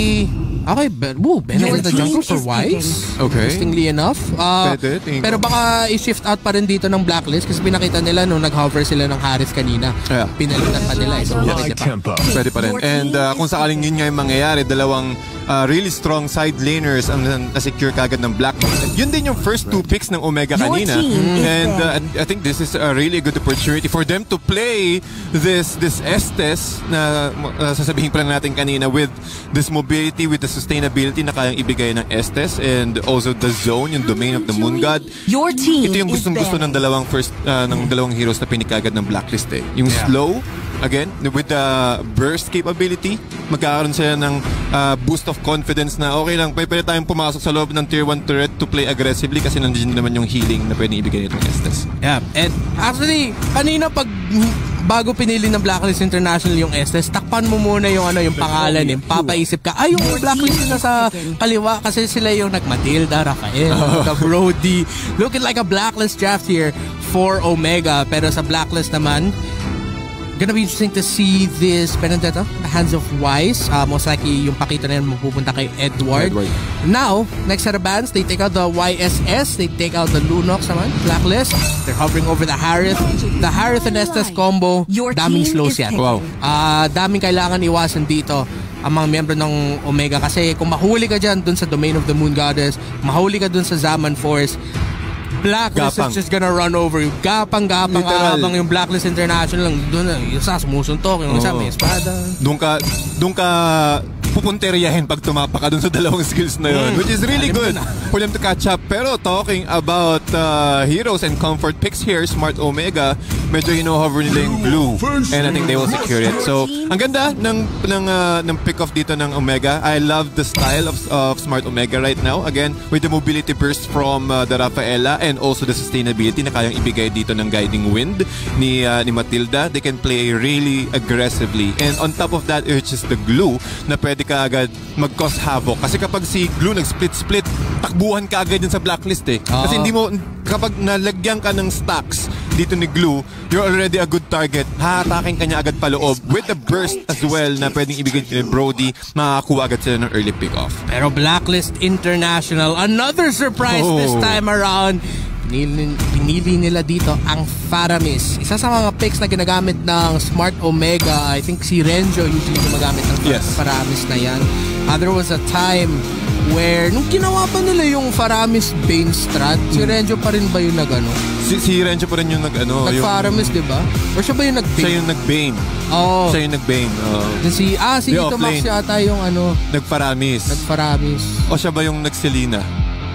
Okay, but woo, Benedetta jungle for Wise. Okay. Interestingly enough. Uh, Pwede, pero baka i-shift out pa rin dito ng Blacklist kasi pinakita nila nung nag-hover sila ng Harris kanina. Yeah. Pinalitan pa nila. So, yeah. pwede pa. Pwede pa rin. And uh, kung sakaling yun nga yung mangyayari, dalawang uh, really strong side laners ang na-secure kagad ng Blacklist. Yun din yung first two picks ng Omega kanina. And uh, I think this is a really good opportunity for them to play this this Estes na uh, sasabihin pa lang natin kanina with this mobility, with the sustainability na kayang ibigay ng Estes, and also the zone, yung domain of the Moon God. Your team Ito yung gustong-gusto ng dalawang first uh, ng dalawang heroes na pinikagad ng Blacklist eh. Yung yeah. slow, again, with the burst capability, magkakaroon sila ng uh, boost of confidence na okay lang, pwede tayong pumasok sa loob ng tier one turret to play aggressively kasi nandiyan naman yung healing na pwedeng ibigay nitong Estes. Yeah, and actually, kanina pag bago pinili ng Blacklist International yung Estes, takpan mo muna yung ano yung pangalan eh. Papaisip ka, ay yung Blacklist na sa kaliwa kasi sila yung nagmatilda, Rafael, the Brody. Looking like a Blacklist draft here for Omega. Pero sa Blacklist naman, gonna be interesting to see this Benedetta, the hands of Wise. Uh, most likely yung Paquito na yan mapupunta kay Edward. Edward. Now, next set of bands, they take out the Y S S, they take out the Lunox naman, Blacklist. They're hovering over the Harith. The Harith and Estes combo, daming slows yan. Wow. Uh, daming kailangan iwasan dito ang mga miyembro ng Omega kasi kung mahuli ka dyan dun sa Domain of the Moon Goddess, mahuli ka dun sa Zaman Force, Blacklist Gapang. Is just gonna run over you. Gapang-gapang habang yung Blacklist International lang doon, yung isa sumusuntok, yung isa may espada. Doon ka, doon ka pupunteriyahin pag tumapa ka dun sa dalawang skills na yun, mm. which is really good for them to catch up. Pero talking about uh, heroes and comfort picks here, Smart Omega, medyo hino-hover nila yung glue and I think they will secure it. So, ang ganda ng, ng, uh, ng pick-off dito ng Omega. I love the style of, of Smart Omega right now. Again, with the mobility burst from uh, the Rafaela and also the sustainability na kayang ibigay dito ng Guiding Wind ni, uh, ni Matilda. They can play really aggressively. And on top of that, it's just the glue na pwede ka agad mag-cause havoc. Kasi kapag si glue nag-split-split, takbuhan ka agad din sa Blacklist eh. Uh-huh. Kasi hindi mo, kapag nalagyan ka ng stacks dito ni glue, you're already a good target. Hahatakin ka niya agad paloob with the burst as well na pwedeng ibigay ni Brody, makakakuha agad sila ng early pick-off. Pero Blacklist International, another surprise oh. this time around. Pinili, pinili nila dito ang Faramis. Isa sa mga picks na ginagamit ng Smart Omega. I think si Renjo usually gumagamit ng yes. Faramis na yan. Uh, there was a time where nung ginawa pa nila yung Faramis Bane strat, si Renjo pa rin ba yung nag-ano? Si, si Renjo pa rin yung nag-ano? Nag-Faramis, di ba? Or siya ba yung nag-Bane? Siya yung nag-Bane. Oh. Siya yung nag-Bane. Oh. Si, ah, si Itomax yata yung ano? Nag-Faramis. Nag-Faramis. O siya ba yung nag-Selena?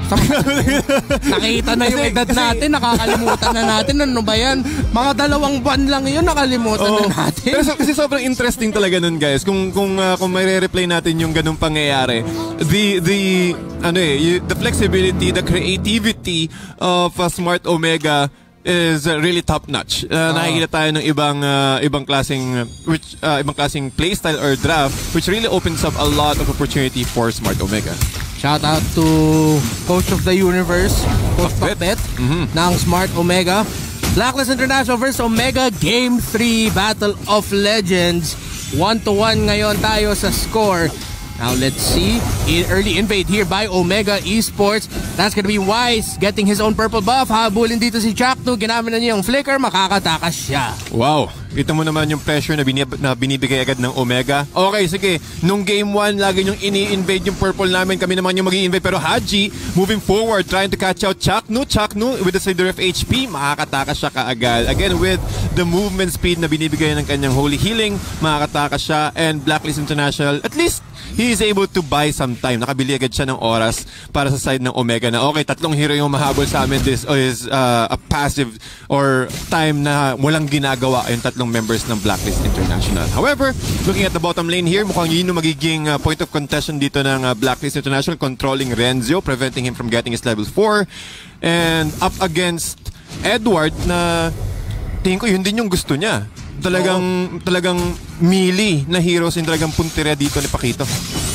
Nakita na yung edad natin, nakakalimutan na natin. Ano ba yan? Mga dalawang buwan lang yun, nakalimutan oh. na natin. Pero so, kasi sobrang interesting talaga nun, guys. Kung kung uh, kung may re-replay natin yung ganung pangyayari, the the ano eh, the flexibility, the creativity of uh, Smart Omega is uh, really top notch. Uh, oh. Nakikita tayo ng ibang uh, ibang klaseng which uh, ibang klaseng playstyle or draft which really opens up a lot of opportunity for Smart Omega. Shout out to Coach of the Universe, Coach Pakbet mm-hmm. ng Smart Omega. Blacklist International versus Omega Game three Battle of Legends. one to one ngayon tayo sa score. Now let's see. In early invade here by Omega Esports. That's gonna be Wise getting his own purple buff. Habulin dito si Chaknu. Ginamit na niya yung flicker. Makakatakas siya. Wow. Ito mo naman yung pressure na, binib na binibigay agad ng Omega. Okay, sige. Nung game one, lagi yung ini-invade yung purple namin. Kami naman yung mag-i-invade. Pero Haji, moving forward, trying to catch out Chaknu. Chaknu with the Cider of H P. Makakatakas siya kaagad. Again, with the movement speed na binibigay ng kanyang Holy Healing, makakatakas siya. And Blacklist International, at least, he is able to buy some time. Nakabili agad siya ng oras para sa side ng Omega na okay, tatlong hero yung mahabol sa amin. This is uh, a passive or time na walang ginagawa yung tatlong members ng Blacklist International. However, looking at the bottom lane here, mukhang yun yung magiging uh, point of contention dito ng uh, Blacklist International, controlling Renzo, preventing him from getting his level four. And up against Edward na tingin ko yun din yung gusto niya. Talagang oh. talagang melee na heroes yung talagang puntirya dito ni Pakito.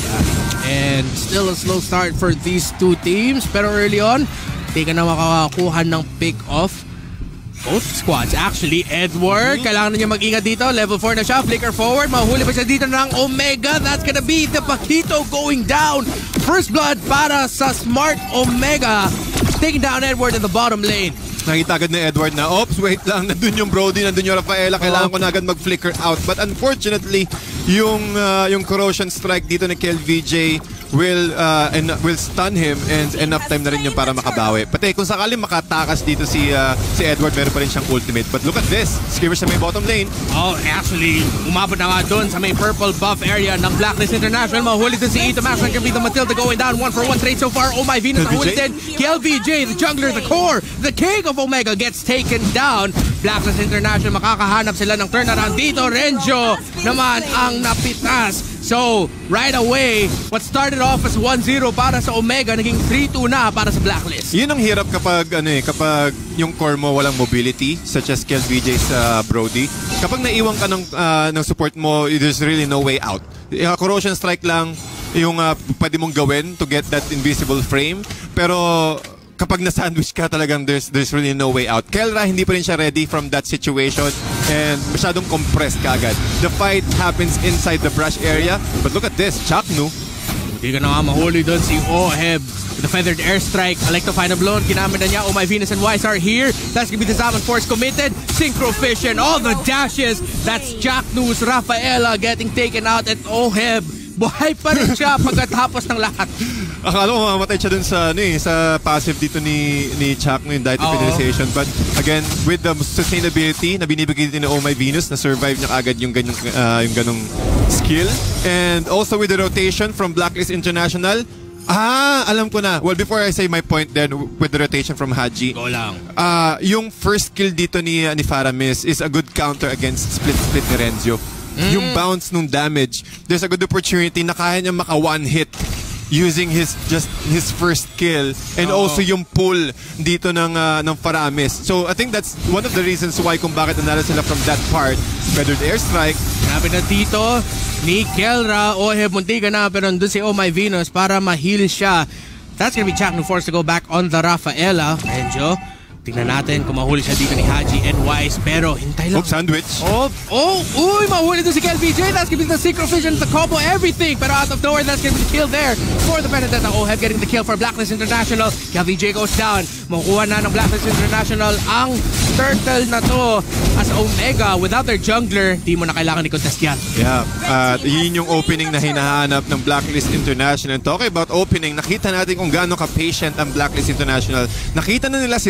And still a slow start for these two teams. Pero early on, di ka na makakuha ng pick-off. Both squads actually. Edward, mm-hmm. kailangan na niya mag-ingat dito. Level four na siya. Flicker forward. Mahuli pa siya dito ng Omega. That's gonna be the Pakito going down. First blood para sa Smart Omega. Taking down Edward in the bottom lane. Nakita agad ni Edward na, oops, wait lang, nandun yung Brody, nandun yung Rafaela, kailangan ko na agad mag-flicker out. But unfortunately, yung uh, yung corrosion strike dito ni Kel V J will uh, and will stun him and enough time na rin yung para makabawi. Pati kung sakaling makatakas dito si uh, si Edward, meron pa rin siyang ultimate. But look at this, Skivers sa may bottom lane. Oh, actually, umabot na nga doon sa may purple buff area ng Blacklist International. Mahuli din si Ito Max and Gavita Matilda going down. One for one trade so far. Oh my Venus, nahuli din. Kel V J, the jungler, the core, the king of Omega gets taken down. Blacklist International, makakahanap sila ng turnaround dito. Renjo naman ang napitas. So, right away, what started off as one zero para sa Omega, naging three two na para sa Blacklist. Yun ang hirap kapag, ano eh, kapag yung core mo walang mobility, such as Kel V J sa Brody. Kapag naiwan ka ng, uh, ng support mo, there's really no way out. Uh, corrosion strike lang yung uh, pwede mong gawin to get that invisible frame. Pero kapag na-sandwich ka talagang there's, there's really no way out. Kelra, hindi pa rin siya ready from that situation and masyadong compressed ka agad. The fight happens inside the brush area. But look at this, Chaknu. Hindi ka na nga mahuli doon si Oheb. With the feathered airstrike, I like to find a blown. Kinamit na niya. Oh my Venus and Wise are here. That's gonna be the Salmon Force committed. Synchro Fission, all the dashes. That's Chaknu's Rafaela getting taken out at Oheb. Buhay pa rin siya pagkatapos ng lahat. Akala ko mamamatay siya dun sa, ano eh, sa passive dito ni, ni Chaknu, yung diet penalization. But again, with the sustainability na binibigay din ni Oh My Venus, na survive niya agad yung ganyung, uh, yung ganong skill. And also with the rotation from Blacklist International. Ah, alam ko na. Well, before I say my point then with the rotation from Haji. Go lang. Uh, yung first kill dito ni, ni Faramis is a good counter against split-split ni Renzo. Mm. Yung bounce nung damage, there's a good opportunity na kaya niya maka one hit using his just his first kill and oh. also yung pull dito ng uh, ng Faramis. So I think that's one of the reasons why kung bakit nanalo sila from that part. Feathered airstrike. Grabe na dito ni Kelra. Oheb, munti ka na pero nandun si Oh My Venus para ma-heal siya. That's gonna be Chaknu forced to go back on the Rafaela. Renjo, tingnan natin kung mahuli siya dito ni Haji and Wise. Pero hintay lang. Oh, sandwich. Oh, oh, uy, mahuli dito si Kel V J. That's gonna be the Synchro Fission, the combo, everything. Pero out of nowhere, that's gonna be the kill there for the Benedetta. Oheb getting the kill for Blacklist International. Kel V J goes down. Makukuha na ng Blacklist International ang turtle na to as Omega. Without their jungler, di mo na kailangan i-contest yan. Yeah, at uh, yun yung opening na hinahanap ng Blacklist International. And talking about opening, nakita natin kung gaano ka-patient ang Blacklist International. Nakita na nila si Renjo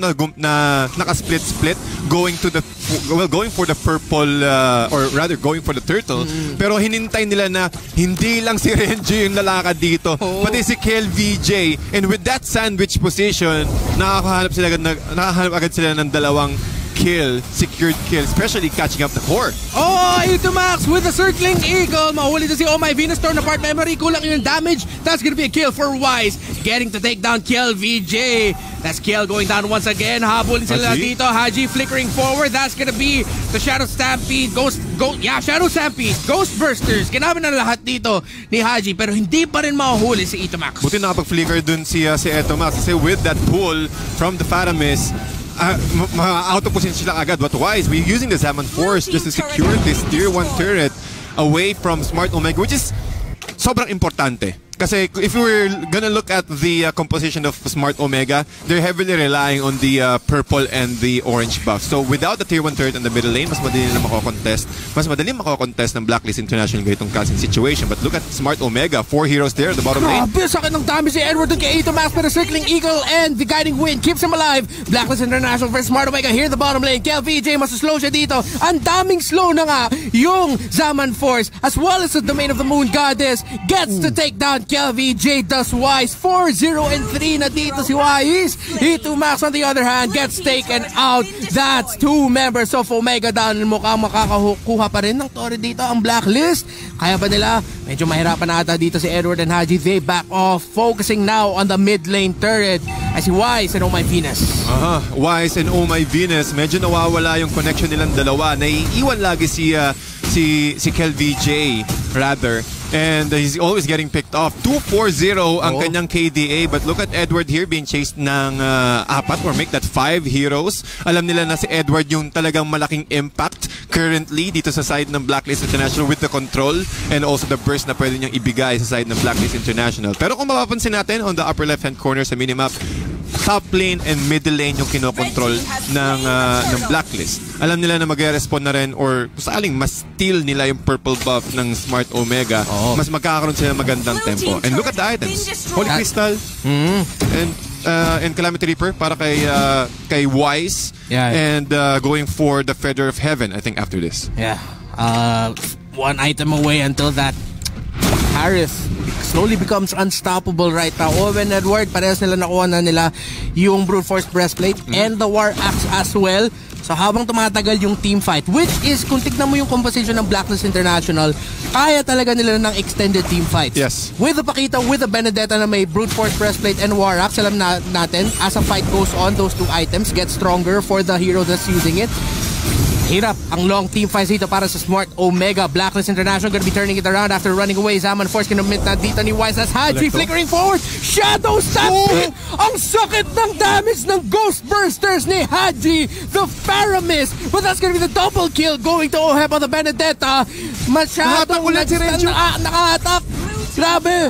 na, na naka-split-split going to the well going for the purple uh, or rather going for the turtle. Mm. Pero hinintay nila na hindi lang si Renji yung lalakad dito, oh. pati si Kel V J. And with that sandwich position, nakakahanap sila agad, nakakahanap agad sila ng dalawang kill, secured kill, especially catching up the core. Oh, ito Max with the circling eagle. Mahuli na si Oh My Venus, torn apart memory. Kulang yung damage. That's gonna be a kill for Wise. Getting to take down Kel V J. That's Kel going down once again. Habulin sila Haji? dito. Haji flickering forward. That's gonna be the Shadow Stampede. Ghost, go, yeah, Shadow Stampede. Ghost Bursters. Ginamit na lahat dito ni Haji, pero hindi pa rin mahuli si Ito Max. Buti nakapag-flicker dun si, uh, si Ito Max kasi with that pull from the Faramis, Uh, ma-out of position sila agad. But Wise, we're using the Zaman Force just to secure this tier one turret away from Smart Omega, which is sobrang importante. Kasi if we were gonna look at the uh, composition of Smart Omega, they're heavily relying on the uh, purple and the orange buff. So without the tier one turret in the middle lane, mas madali na mako-contest. Mas madali mako-contest ng Blacklist International ganitong klaseng situation. But look at Smart Omega, four heroes there at the bottom lane. Grabe, sakit ng damage si Edward dun kay Ito Max, pero circling eagle and the guiding wind keeps him alive. Blacklist International versus Smart Omega here at the bottom lane. Kel V J, mas slow siya dito. Ang daming slow na nga yung Zaman Force as well as the domain of the Moon Goddess gets to take down Kel V J. Does Wise. four zero and three na dito si Wise. Ito Max on the other hand gets taken out. That's two members of Omega down. Mukhang makakakuha pa rin ng Torre dito ang Blacklist. Kaya ba nila? Medyo mahirapan na ata dito si Edward and Haji. They back off, focusing now on the mid lane turret. Ay si Wise and Oh My Venus. Aha, Wise and Oh My Venus. Medyo nawawala yung connection nilang dalawa. Naiiwan lagi si uh, si si Kel V J rather. And uh, he's always getting picked off. two four zero ang oh. kanyang K D A. But look at Edward here being chased ng uh, apat or make that five heroes. Alam nila na si Edward yung talagang malaking impact currently dito sa side ng Blacklist International with the control and also the burst na pwede niyang ibigay sa side ng Blacklist International. Pero kung mapapansin natin on the upper left hand corner sa minimap, top lane and middle lane yung kinokontrol ng, uh, ng Blacklist. Alam nila na mag-respond na rin or saaling mas steal nila yung purple buff ng Smart Omega. Oh. Mas magkakaroon sila ng magandang tempo. And look at the items. Holy Crystal mm-hmm. and uh, and Calamity Reaper para kay uh, kay Wise. Yeah, yeah. And uh, going for the Feather of Heaven, I think, after this. Yeah. Uh, one item away until that Harith slowly becomes unstoppable right now. Owen Edward, parehas nila nakuha na nila yung Brute Force Breastplate mm. and the War Axe as well. So habang tumatagal yung team fight, which is kung tignan mo yung composition ng Blacklist International, kaya talaga nila ng extended team fights. Yes. With the Pakita, with the Benedetta na may Brute Force Breastplate and War Axe, alam na natin, as a fight goes on, those two items get stronger for the hero that's using it. Hirap ang long team fights dito para sa Smart Omega. Blacklist International gonna be turning it around after running away. Zaman Force kinumit na dito ni Wise as Haji flickering forward. Shadow Stampede! Oh. Ang sakit ng damage ng Ghost Bursters ni Haji. The Faramis. But that's gonna be the double kill going to Oheb on the Benedetta. Masyadong nakahatak. Grabe.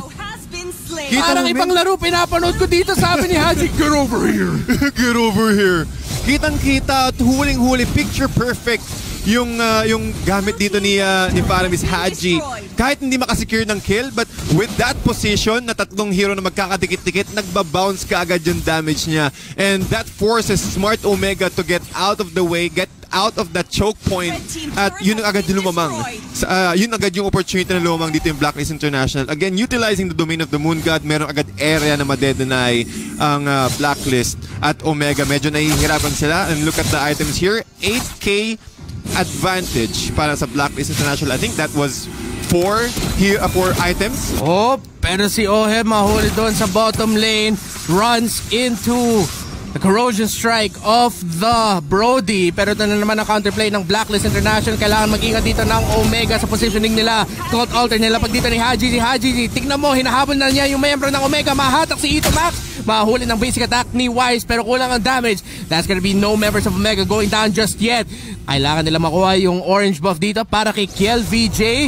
Parang ibang laro pinapanood ko dito, sabi ni Haji. Get over here. Get over here. Kitang-kita at huling-huli, picture perfect yung uh, yung gamit dito ni uh, ni Faramis Haji. Kahit hindi makasecure ng kill, but with that position na tatlong hero na magkakadikit-dikit, nagbabounce ka agad yung damage niya. And that forces Smart Omega to get out of the way, get out of that choke point, at yun ang agad yung lumamang. Uh, yun agad yung opportunity na lumamang dito yung Blacklist International. Again, utilizing the domain of the Moon God, merong agad area na madedenay ang uh, Blacklist at Omega. Medyo nahihirapan sila. And look at the items here. eight K advantage para sa Blacklist International. I think that was four here, uh, four items. Oh, pero si Oheb mahuli doon sa bottom lane. Runs into the corrosion strike of the Brody. Pero ito na naman ang counterplay ng Blacklist International. Kailangan mag-ingat dito ng Omega sa positioning nila. Cult alter nila pag dito ni Haji. Si Haji, tignan mo, hinahabol na niya yung member ng Omega. Mahatak si Ito Max. Mahuli ng basic attack ni Wise pero kulang ang damage. That's gonna be no members of Omega going down just yet. Kailangan nila makuha yung orange buff dito para kay Kel V J.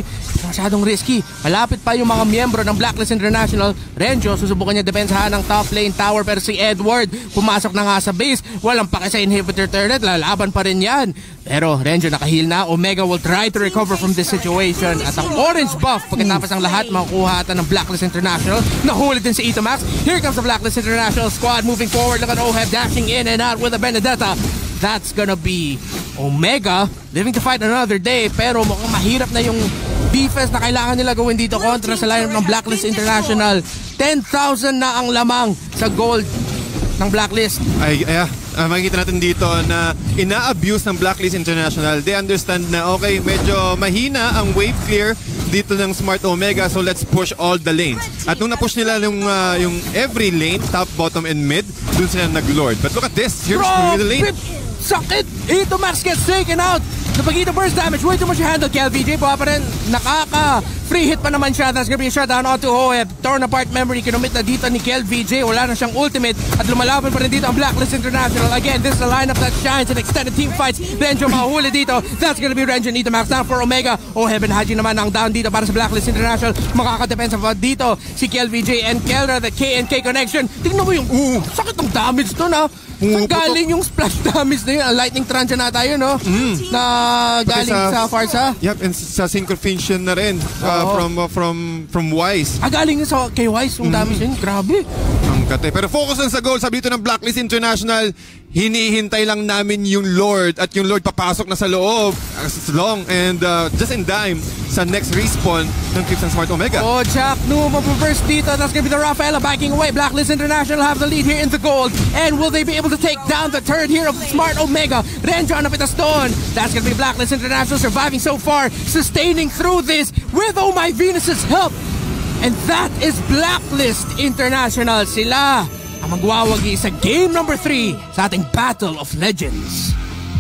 masyadong risky. Malapit pa yung mga miyembro ng Blacklist International. Renjo, susubukan niya depensahan ng top lane tower, pero si Edward pumasok na nga sa base. Walang pake sa inhibitor turret, lalaban pa rin yan. Pero Renjo nakahil na. Omega will try to recover from this situation. At ang orange buff, pagkatapos ng lahat, makukuha ata ng Blacklist International. Nahuli din si Itomax. Here comes the Blacklist International squad moving forward. Look at Oheb dashing in and out with a Benedetta. That's gonna be Omega living to fight another day, pero mukhang mahirap na yung defense na kailangan nila gawin dito kontra sa lineup ng Blacklist International. ten thousand na ang lamang sa gold ng Blacklist. Ay, ay, uh, makikita natin dito na ina-abuse ng Blacklist International. They understand na okay, medyo mahina ang wave clear dito ng Smart Omega, so let's push all the lanes. At nung na-push nila yung, uh, yung every lane, top, bottom, and mid, dun sila nag-lord. But look at this, here's the lane. Sakit! Itomax gets taken out! Napagita burst damage, way too much handle. K L V J pa pa rin, nakaka free hit pa naman siya. That's gonna be a shutdown onto Oheb. Torn apart memory, kinumit na dito ni K L V J. Wala na siyang ultimate at lumalaban pa rin dito ang Blacklist International. Again, this is a lineup that shines in extended team fights. Renjo mahuli dito. That's gonna be Renjo and Itomax down for Omega. Oheb and Haji naman ang down dito para sa Blacklist International. Makaka-depensa pa dito si K L V J and Kelra, the K and K connection. Tingnan mo yung uh, sakit ng damage to na. Saan galing yung splash damage na yun? Ang lightning trance na tayo, no? Mm. Na galing sa, sa Farsa. Yep, and sa Synchrofusion na rin. Uh, from uh, from from Wise. Ah, galing sa kay Wise yung damage mm. yun. Grabe. Ang kate. Pero focus lang sa goal. Sabi dito ng Blacklist International, hinihintay lang namin yung Lord at yung Lord papasok na sa loob as long and uh, just in time sa next respawn ng Clips and Smart Omega. Oh, Jack No mapu-burst dito. That's gonna be the Rafaela backing away. Blacklist International have the lead here in the gold. And will they be able to take down the turret here of Smart Omega? Renjo on a bit of stone. That's gonna be Blacklist International surviving so far, sustaining through this with Oh My Venus's help. And that is Blacklist International. Sila ang magwawagi sa game number three sa ating Battle of Legends.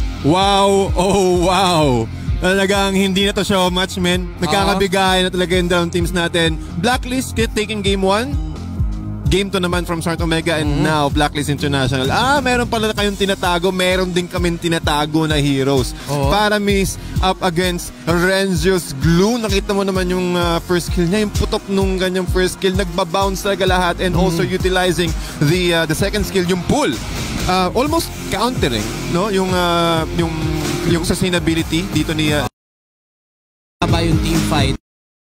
Wow! Oh, wow! Talagang hindi na to show match, men. Nagkakabigay na talaga yung down teams natin. Blacklist taking game one. Game two naman from Smart Omega and mm-hmm. now Blacklist International. Ah, meron pala kayong tinatago. Meron din kaming tinatago na heroes. Oh. Paramis up against Renzo's Glue. Nakita mo naman yung uh, first kill niya. Yung putok nung ganyang first kill. Nagbabounce talaga lahat and mm-hmm. also utilizing the uh, the second skill, yung pull. Uh, almost countering, no? Yung uh, yung yung sustainability dito ni uh, ba yung team fight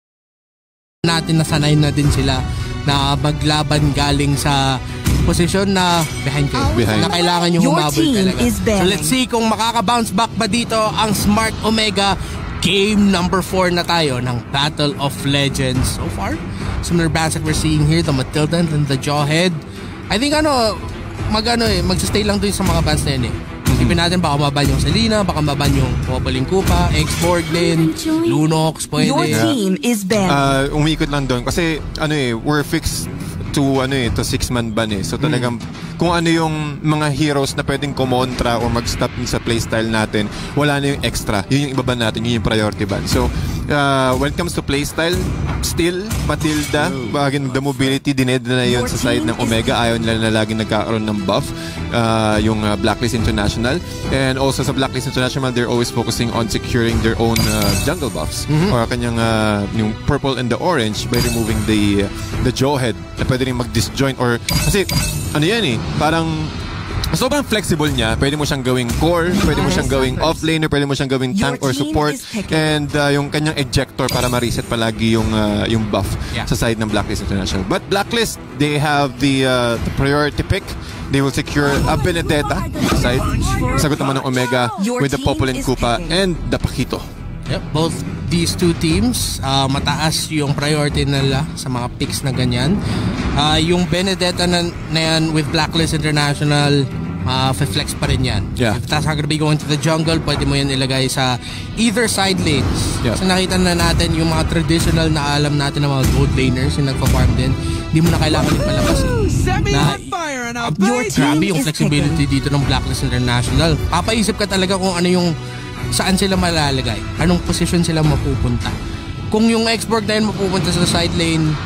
natin, nasanay na din sila na maglaban galing sa posisyon na behind kayo. Behind. Na kailangan nyo humabol talaga. So let's see kung makaka-bounce back ba dito ang Smart Omega. Game number four na tayo ng Battle of Legends. So far, similar bands that we're seeing here, the Matilda and the Jawhead. I think ano, mag ano eh, mag-stay lang doon sa mga bands na yun eh. Isipin natin, baka maban yung Selena, baka maban yung Popaling Kupa, X-Borglin, Lunox, pwede. Your team is banned. Uh, umikot lang doon kasi ano eh, we're fixed to ano eh, to six-man ban eh. So talagang mm. kung ano yung mga heroes na pwedeng kumontra o mag-stop sa playstyle natin, wala na yung extra. Yun yung ibaban natin, yun yung priority ban. So uh, when it comes to playstyle, still, Matilda, bagay the mobility, dined na yun sa side ng Omega. Ayaw nila na laging nagkakaroon ng buff. Uh, yung uh, Blacklist International. And also sa Blacklist International, they're always focusing on securing their own uh, jungle buffs. Mm-hmm. Or kanyang uh, yung purple and the orange by removing the the Jawhead na pwede rin mag-disjoint or kasi ano yan eh, parang sobrang flexible niya. Pwede mo siyang gawing core, pwede mo siyang gawing offlaner, pwede mo siyang gawing tank or support, and uh, yung kanyang ejector para ma-reset palagi yung uh, yung buff yeah. sa side ng Blacklist International. But Blacklist, they have the, uh, the priority pick. They will secure a Benedetta side. Sagot naman ng Omega with the Popaling Kupa and the Pakito. Yep, both these two teams, uh, mataas yung priority nila sa mga picks na ganyan. Uh, yung Benedetta na, na yan with Blacklist International, uh, flex pa rin yan. Yeah. If that's gonna be going to the jungle, pwede mo yan ilagay sa either side lanes. Yeah. So nakita na natin yung mga traditional na alam natin ng mga gold laners yung nagpa-farm din. Hindi mo na kailangan yung palabas. Na, uh, grabe yung flexibility dito ng Blacklist International. Papaisip ka talaga kung ano yung saan sila malalagay, anong position sila mapupunta. Kung yung X-Borg na yun mapupunta sa side lane,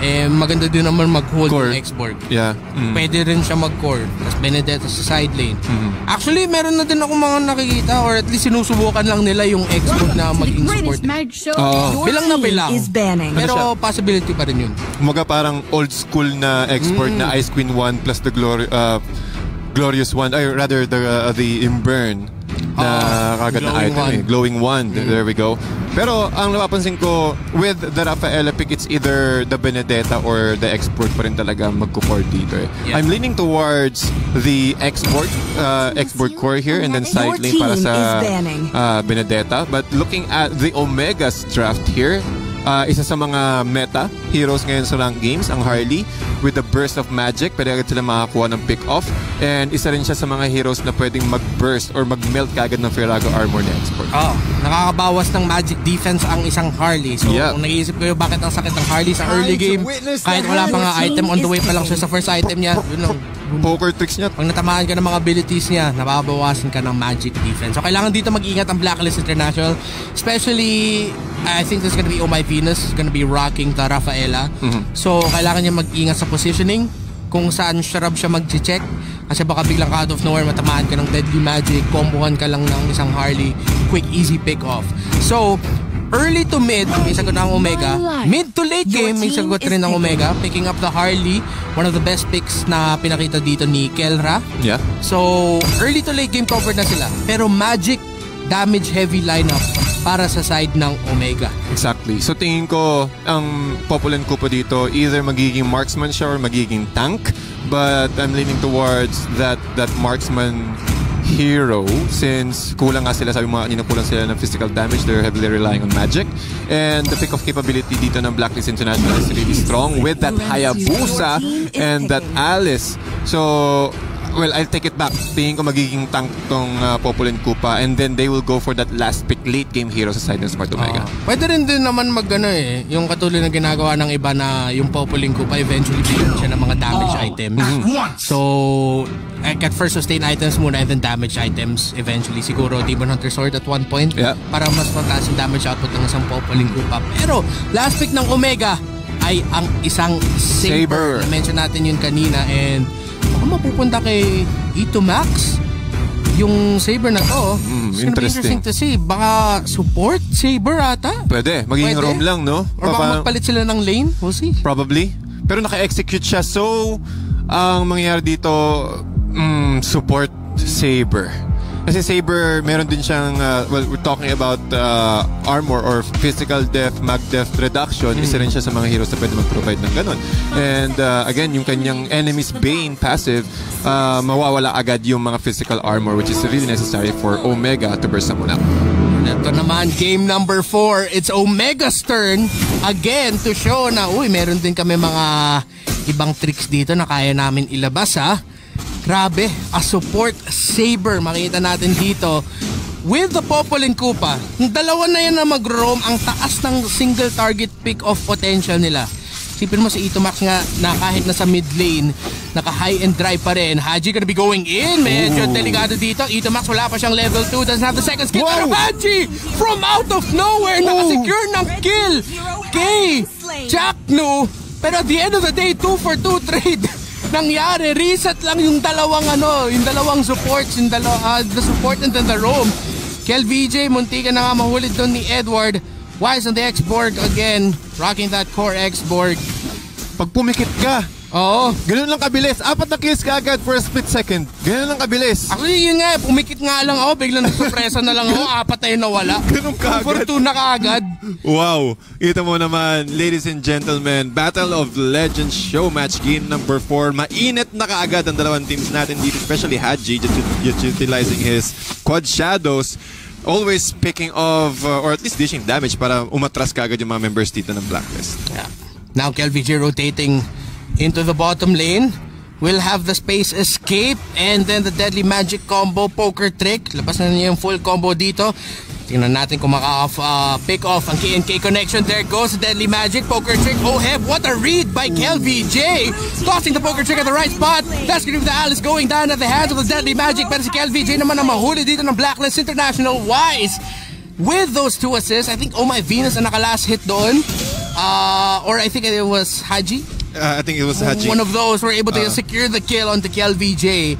Eh, maganda din naman mag-hold Core. ng X-Borg. Yeah. Mm. Pwede rin siya mag-core. Tapos Benedetta sa side lane. Mm-hmm. Actually, meron na din ako mga nakikita or at least sinusubukan lang nila yung X-Borg na maging support. Oh. Bilang na bilang. Pero Ano possibility pa rin yun. Umaga parang old school na export Mm. na Ice Queen one plus the glory, uh, Glorious one, or rather the uh, the Imburn na Ah, kagad na Glowing item One. eh. Glowing one. There we go. Pero ang napapansin ko with the Rafaela pick, it's either the Benedetta or the export pa rin talaga magko-core dito eh. Yeah. I'm leaning towards the export uh, export core here and then side lane para sa uh, Benedetta. But looking at the Omega's draft here, Uh, isa sa mga meta heroes ngayon sa ranked games, ang Harley, with the burst of magic, pwede agad sila makakuha ng pick-off. And isa rin siya sa mga heroes na pwedeng mag-burst or mag-melt kagad ng Firago armor na export. Oh, nakakabawas ng magic defense ang isang Harley. So, Yeah. kung nag-iisip kayo bakit ang sakit ng Harley sa early game, kahit wala pa nga item, on the way pa lang siya sa first item niya, yun lang. Poker tricks niya. Pag natamaan ka ng mga abilities niya, nababawasan ka ng magic defense. So, kailangan dito mag-ingat ang Blacklist International. Especially, I think this is gonna be Oh My Venus. Is gonna be rocking the Rafaela. Mm-hmm. So, kailangan niya mag-ingat sa positioning. Kung saan sharab siya mag-check. Kasi baka biglang ka out of nowhere, matamaan ka ng deadly magic, combohan ka lang ng isang Harley, quick, easy pick-off. So, early to mid, may sagot ang Omega. Mid to late game, may sagot rin ang Omega. Picking up the Harley, one of the best picks na pinakita dito ni Kelra. Yeah. So, early to late game covered na sila. Pero magic, damage heavy lineup para sa side ng Omega. Exactly. So tingin ko, ang populan ko po dito, either magiging marksman siya or magiging tank. But I'm leaning towards that that marksman hero since kulang nga sila, sabi mo kanina, kulang sila ng physical damage. They're heavily relying on magic. And the pick-off capability dito ng Blacklist International is really strong with that Hayabusa and that Alice. So, well, I'll take it back. Tingin ko magiging tank tong uh, Popolin Koopa and then they will go for that last pick late game hero sa side ng Smart Omega. Uh, pwede rin din naman mag ano eh, yung katulad na ginagawa ng iba na yung Popolin Koopa eventually bigyan siya ng mga damage items. Mm-hmm. So, like at first sustain items muna and then damage items eventually. Siguro Demon Hunter Sword at one point Yeah. para mas mataas yung damage output ng isang Popolin Koopa. Pero, last pick ng Omega ay ang isang Saber. Saber. Na-mention natin yun kanina and baka mapupunta kay Ito Max yung Saber na to. Mm, It's gonna be interesting to see. Baka support Saber ata? Pwede. Magiging Pwede. roam lang, no? Or baka Papa- magpalit sila ng lane? We'll see. Probably. Pero naka-execute siya. So, ang mangyayari dito, mm, support Saber. Kasi Saber, meron din siyang, uh, well, we're talking about uh, armor or physical def, mag def reduction. Mm. Isa rin siya sa mga heroes na pwede mag-provide ng ganun. And uh, again, yung kanyang enemy's Bane passive, uh, mawawala agad yung mga physical armor which is really necessary for Omega to burst someone out. Ito naman, game number four. It's Omega's turn again to show na, uy, meron din kami mga ibang tricks dito na kaya namin ilabas, ha? Grabe, a support Saber. Makita natin dito with the Popolin Koopa. Yung dalawa na yan na mag-roam, ang taas ng single target pick-off potential nila. Sipin mo si Ito Max nga na kahit nasa mid lane, naka-high and dry pa rin. Haji gonna be going in. Medyo delikado dito. Ito Max wala pa siyang level two. Doesn't have the second skill. Pero Haji from out of nowhere, nakasecure ng kill kay Jackno. Pero at the end of the day, two for two trade nangyari. Reset lang yung dalawang ano, yung dalawang supports, yung dalawa, uh, the support and then the roam. Kel V J, muntika na nga mahulid doon ni Edward. Wise on the X-Borg again, rocking that core X-Borg. Pag pumikit ka, Oo. ganun lang kabilis. Apat na kills ka agad for a split second. Ganun lang kabilis. Actually, yun nga, pumikit nga lang ako, biglang nagsurpresa na lang ako, apat na yung nawala. Ganun ka agad. Fortuna ka agad. Wow! Kita mo naman, ladies and gentlemen, Battle of Legends show match game number four. Mainit na kaagad ang dalawang teams natin dito, especially Haji, just, just utilizing his quad shadows. Always picking of, uh, or at least dishing damage para umatras kaagad yung mga members dito ng Blacklist. Yeah. Now, Kel V J rotating into the bottom lane. We'll have the space escape and then the deadly magic combo poker trick. Labas na niya yung full combo dito. Tingnan natin kung maka-pick uh, off ang K N K connection. There goes the deadly magic poker trick. Oh, Heb, what a read by Kel V J. Tossing the poker trick at the right spot. That's gonna be the Alice going down at the hands of the deadly magic. Pero si Kel V J naman ang mahuli dito ng Blacklist International. Wise with those two assists. I think Oh My Venus ang naka-last hit doon. uh, or I think it was Haji. Uh, I think it was Haji. One of those were able to Uh. secure the kill onto K L V J.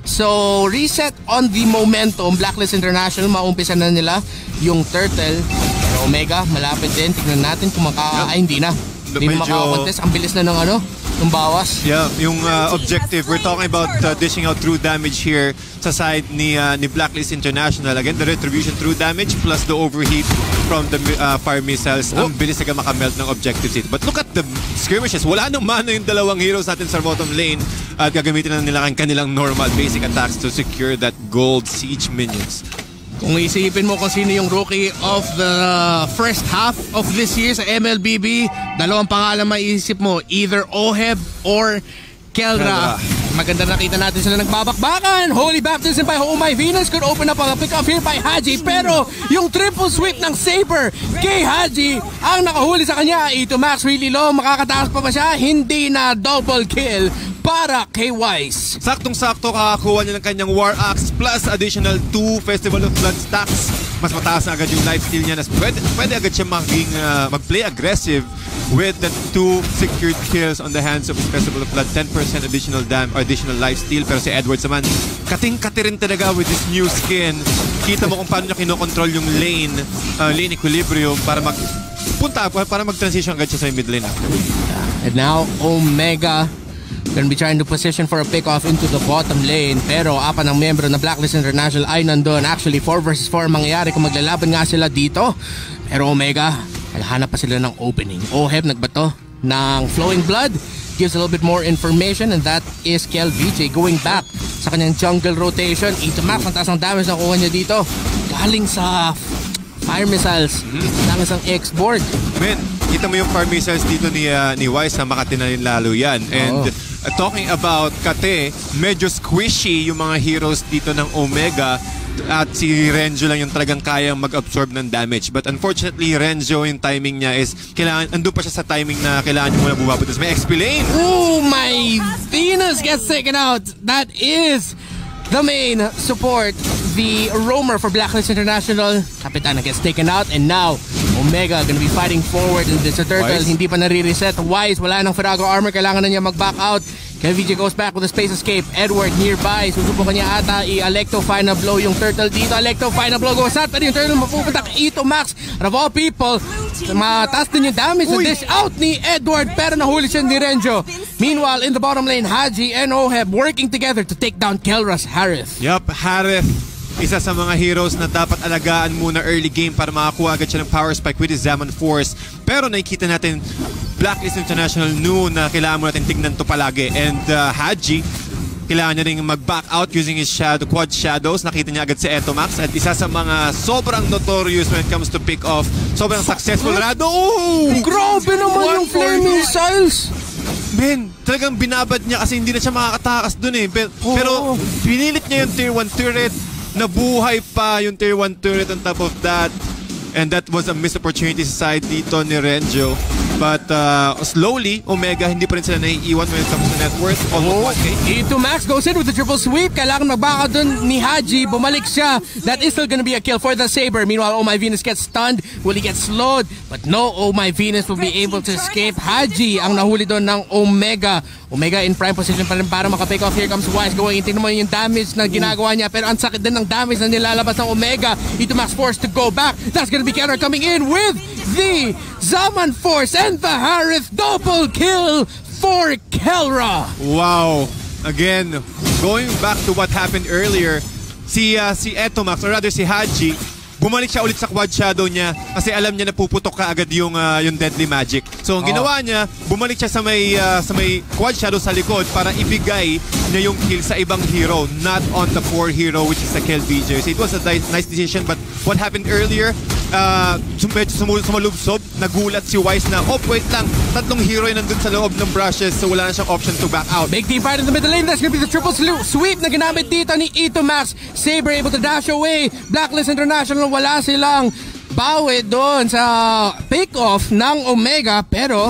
So, reset on the momentum. Blacklist International, maumpisa na nila yung Turtle. Pero Omega, malapit din. Tignan natin kung maka... Yep. Ay, hindi na. Hindi na Medyo- makakontest. Ang bilis na ng ano, ng bawas. Yeah, yung uh, objective, we're talking about uh, dishing out true damage here sa side ni, uh, ni Blacklist International. Again, the retribution true damage plus the overheat from the uh, fire missiles. Ang bilis na makamelt ng objectives dito. But look at the skirmishes. Wala nang mano yung dalawang heroes natin sa bottom lane at gagamitin na nila ang kanilang normal basic attacks to secure that gold siege minions. Kung isipin mo kung sino yung rookie of the first half of this year sa M L B B, dalawang pangalan maiisip mo, either Oheb or Kelra. Maganda nakita natin sila nagbabakbakan. Holy Baptism by Oh My Venus could open up a pick-up here by Haji. Pero yung triple sweep ng Saber kay Haji, ang nakahuli sa kanya, ito Max really low. Makakataas pa ba siya? Hindi na. Double kill para kay Wise. Saktong-sakto kakakuha niya ng kanyang War Axe plus additional two Festival of Blood stacks. Mas mataas na agad yung lifesteal niya. Pwede, pwede agad siya maging, uh, mag-play aggressive with the two secured kills on the hands of Festival of Blood. ten percent additional dam or additional lifesteal. Pero si Edwards naman, kating-kati rin talaga with this new skin. Kita mo kung paano niya kinokontrol yung lane, uh, lane equilibrium para mag punta, para mag-transition agad siya sa mid lane. And now, Omega gonna be trying to position for a pick-off into the bottom lane. Pero apat ng membro na Blacklist International ay nandun. Actually, four versus four mangyayari kung maglalaban nga sila dito. Pero Omega, naghanap pa sila ng opening. Oheb nagbato ng Flowing Blood. Gives a little bit more information, and that is K L V J going back sa kanyang jungle rotation. Ito Max, ang taas ng damage na kuha niya dito. Galing sa fire missiles. Tamas ang X-board. Man, kita mo yung fire missiles dito ni, uh, ni Wise na makati na rin lalo yan. And Oo. uh, talking about Kate, medyo squishy yung mga heroes dito ng Omega. At si Renjo lang yung talagang kayang mag-absorb ng damage. But unfortunately, Renjo, yung timing niya is, kailangan, andun pa siya sa timing na kailangan niya muna bumabutas. May X P lane! Oh, my Venus gets taken out. That is the main support. The roamer for Blacklist International. Kapitana gets taken out. And now, Omega gonna be fighting forward. And this Turtle, Wise. hindi pa nare-reset. Wise, wala nang Firago armor. Kailangan na niya mag-back out. K L V J goes back with a space escape. Edward nearby. Susubukan niya ata i-Alecto final blow yung Turtle dito. Alecto final blow goes out. Pero yung Turtle mapupunta kay Ito Max. And of all people, mataas din yung damage na dish out ni Edward. Pero nahuli siya ni Renjo. Meanwhile, in the bottom lane, Haji and Oheb working together to take down Kelras Harith. Yup, Harith. Isa sa mga heroes na dapat alagaan muna early game para makakuha agad siya ng power spike with his Zaman Force. Pero nakikita natin Blacklist International knew na kailangan mo natin tignan to palagi. And uh, Haji, kailangan niya rin mag-back out using his shadow, quad shadows. Nakita niya agad si Etomax. At isa sa mga sobrang notorious when it comes to pick off. Sobrang successful Rado. Oh! Grabe naman yung flame missiles! Man, talagang binabad niya kasi hindi na siya makakatakas dun eh. Pero, Oo. pero pinilit niya yung tier one turret. Nabuhay pa yung tier one turret on top of that. And that was a missed opportunity sa side dito ni Renjo. But uh, slowly, Omega, hindi pa rin sila naiiwan when it comes to net worth. Almost one K. Ito Max goes in with the triple sweep. Kailangan magbaka dun ni Haji. Bumalik siya. That is still gonna be a kill for the Saber. Meanwhile, Oh My Venus gets stunned. Will he get slowed? But no, Oh My Venus will be able to escape. Haji ang nahuli doon ng Omega. Omega in prime position pa rin para makapick off. Here comes Wise going in. Tingnan mo yung damage na ginagawa niya. Pero ang sakit din ng damage na nilalabas ng Omega. Ito Max forced to go back. That's gonna be Kenner coming in with the Zaman Force and the Harith double kill for Kelra. Wow. Again, going back to what happened earlier, si uh, si Etomax, or rather si Haji, bumalik siya ulit sa quad shadow niya kasi alam niya na puputok ka agad yung uh, yung deadly magic. So ang ginawa niya, bumalik siya sa may uh, sa may quad shadow sa likod para ibigay niya yung kill sa ibang hero, not on the core hero which is the K L V J. So it was a nice decision, but what happened earlier, uh, medyo sum- sumalubsob, nagulat si Wise na, oh wait lang, tatlong hero yung nandun sa loob ng brushes, so wala na siyang option to back out. Big team fight in the middle lane. That's gonna be the triple sweep na ginamit dito ni Ito Max. Saber able to dash away. Blacklist International, wala silang bawi doon sa pick-off ng Omega. Pero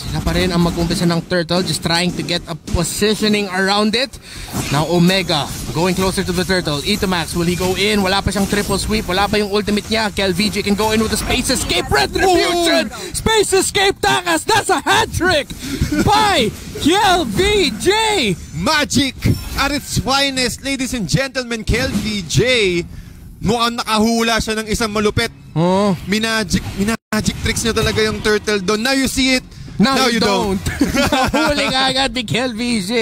Sila pa rin ang mag-umpisa ng Turtle, just trying to get a positioning around it. Now Omega going closer to the Turtle. Itomax, will he go in? Wala pa siyang triple sweep. Wala pa yung ultimate niya. Kel V J can go in with a Space Escape Retribution. Oh. Space Escape Takas. That's a hat trick by Kel V J. Magic at its finest, ladies and gentlemen. Kel V J, mukhang nakahula siya ng isang malupit. Oh. Minagic, minagic tricks niya talaga yung Turtle doon. Now you see it. Now, Now you, you don't. Nahuli ka agad ni Kel V J.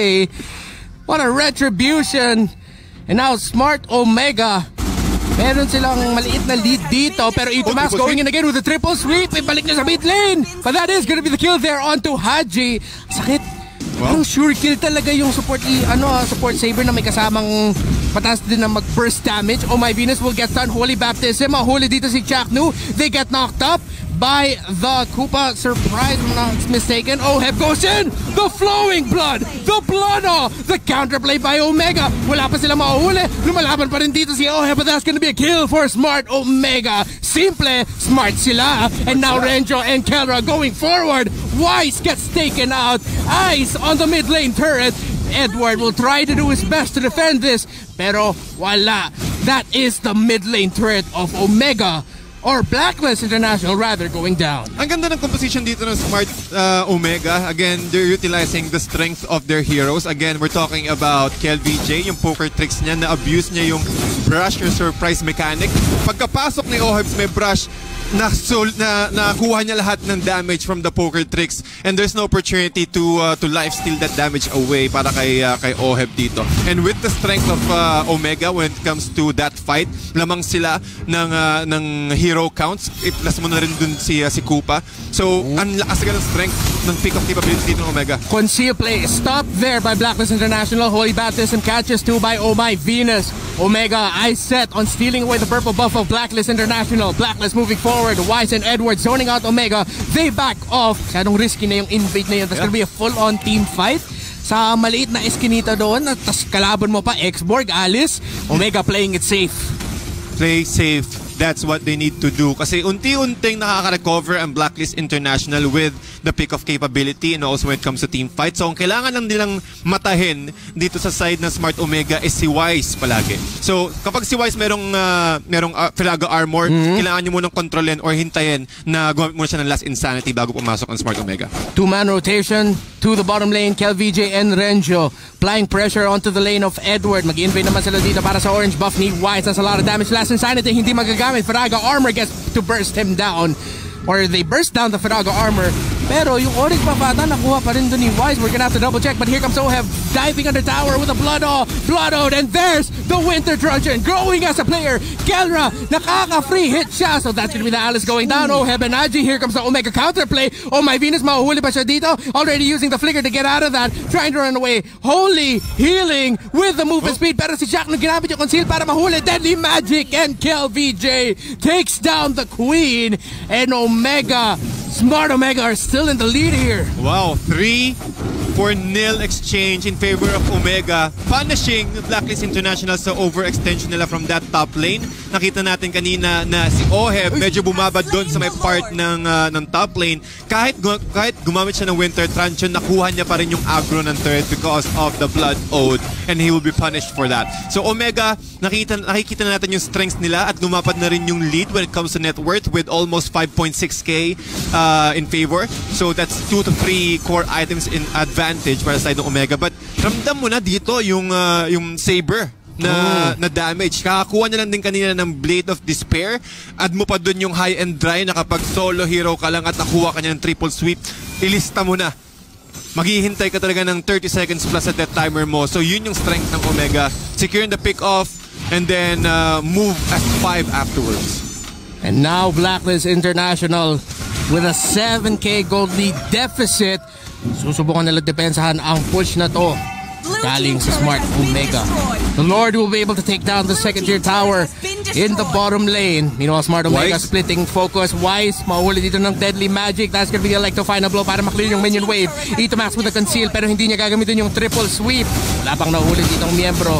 What a retribution. And now Smart Omega. Meron silang maliit na lead dito. Pero Itomax oh, going in again with a triple sweep. Ibalik niya sa mid lane. But that is gonna be the kill there onto Haji. Sakit. Wow. Parang sure kill talaga yung support ano support saber na may kasamang mataas din na mag-burst damage. Oh my Venus will get stunned. Holy Baptism. Mahuli dito si Chaknu. They get knocked up by the Koopa. Surprise, if I'm not mistaken. Oheb goes in! The flowing blood! The blood! Oh! The counterplay by Omega! Wala pa sila mauhuli. Lumalaban pa rin dito si Oheb, but that's gonna be a kill for Smart Omega. Simple, smart sila. And now Renjo and Kelra going forward. Wise gets taken out. Ice on the mid lane turret. Edward will try to do his best to defend this. Pero wala. That is the mid lane turret of Omega. Or Blacklist International rather going down. Ang ganda ng composition dito ng Smart uh, Omega. Again, they're utilizing the strength of their heroes. Again, we're talking about Kel V J, yung poker tricks niya, na-abuse niya yung brush or surprise mechanic. Pagkapasok ni Ohebs may brush, na, sol, na nakuha niya lahat ng damage from the poker tricks, and there's no opportunity to uh, to lifesteal that damage away para kay uh, kay Oheb dito. And with the strength of uh, Omega when it comes to that fight, lamang sila ng uh, ng hero counts. I-plus mo na rin dun si uh, si Koopa. So, ang lakas ng strength ng pick of capability dito ng Omega. Conceal play stopped there by Blacklist International. Holy Baptism catches two by Oh My Venus. Omega eyes set on stealing away the purple buff of Blacklist International. Blacklist moving forward. Wise and Edward zoning out Omega. They back off. Masyadong risky na yung invade na yun. That's yeah. gonna be a full-on team fight. Sa maliit na eskinita doon, tas kalaban mo pa, X-Borg, Alice. Omega playing it safe. Play safe. That's what they need to do. Kasi unti-unting nakaka-recover ang Blacklist International with the pick of capability and also when it comes to team fight. So ang kailangan lang nilang matahin dito sa side ng Smart Omega is si Wise palagi. So kapag si Wise merong, uh, merong uh, Firaga Armor, mm-hmm. kailangan nyo munang kontrolin or hintayin na gumamit muna siya ng Last Insanity bago pumasok ang Smart Omega. Two-man rotation to the bottom lane. Kel V J and Renjo applying pressure onto the lane of Edward. Mag-invade naman sila dito para sa orange buff ni Wise. That's a lot of damage. Last Insanity hindi magagamit. Firaga Armor gets to burst him down. Or they burst down the Firaga Armor. Pero yung orange buff ata nakuha pa rin doon ni Wise. We're gonna have to double check. But here comes Oheb diving under tower with a Blood O. Blood O. And there's the Winter Truncheon growing as a player. Kelra nakaka-free hit siya. So that's gonna be the Alice going down. Oheb and Aji. Here comes the Omega counterplay. Oh my Venus, mahuhuli pa siya dito. Already using the flicker to get out of that. Trying to run away. Holy healing with the movement speed. Pero si Jack nung ginamit yung conceal para mahuli. Deadly Magic and Kel V J takes down the Queen. And Omega, Smart Omega are still in the lead here. Wow, three for nil exchange in favor of Omega, punishing Blacklist International sa overextension nila from that top lane. Nakita natin kanina na si Oheb medyo bumabad doon sa may part ng uh, ng top lane. Kahit kahit gumamit siya ng Winter Truncheon, nakuha niya pa rin yung aggro ng turret because of the Blood Ode, and he will be punished for that. So Omega, nakita nakikita na natin yung strengths nila at lumapad na rin yung lead when it comes to net worth with almost five point six K uh, in favor. So that's two to three core items in advantage para sa side ng Omega. But ramdam mo na dito yung uh, yung Saber na, oh. na damage. Kakakuha niya lang din kanina ng Blade of Despair. Add mo pa dun yung High and Dry na kapag solo hero ka lang at nakuha ka niya ng triple sweep, ilista mo na. Maghihintay ka talaga ng thirty seconds plus at that timer mo. So yun yung strength ng Omega. Securing the pick off and then uh, move as five afterwards. And now Blacklist International with a seven K gold lead deficit. Susubukan nila depensahan ang push na to galing sa Smart Omega. The Lord will be able to take down the second tier tower in the bottom lane. Meanwhile, Smart Omega Wise. Splitting focus. Wise, mahuli dito ng Deadly Magic. That's gonna be the Electro final blow para maklear yung minion wave. Itomax with a conceal pero hindi niya gagamitin yung triple sweep. Wala pang nahuli ditong miyembro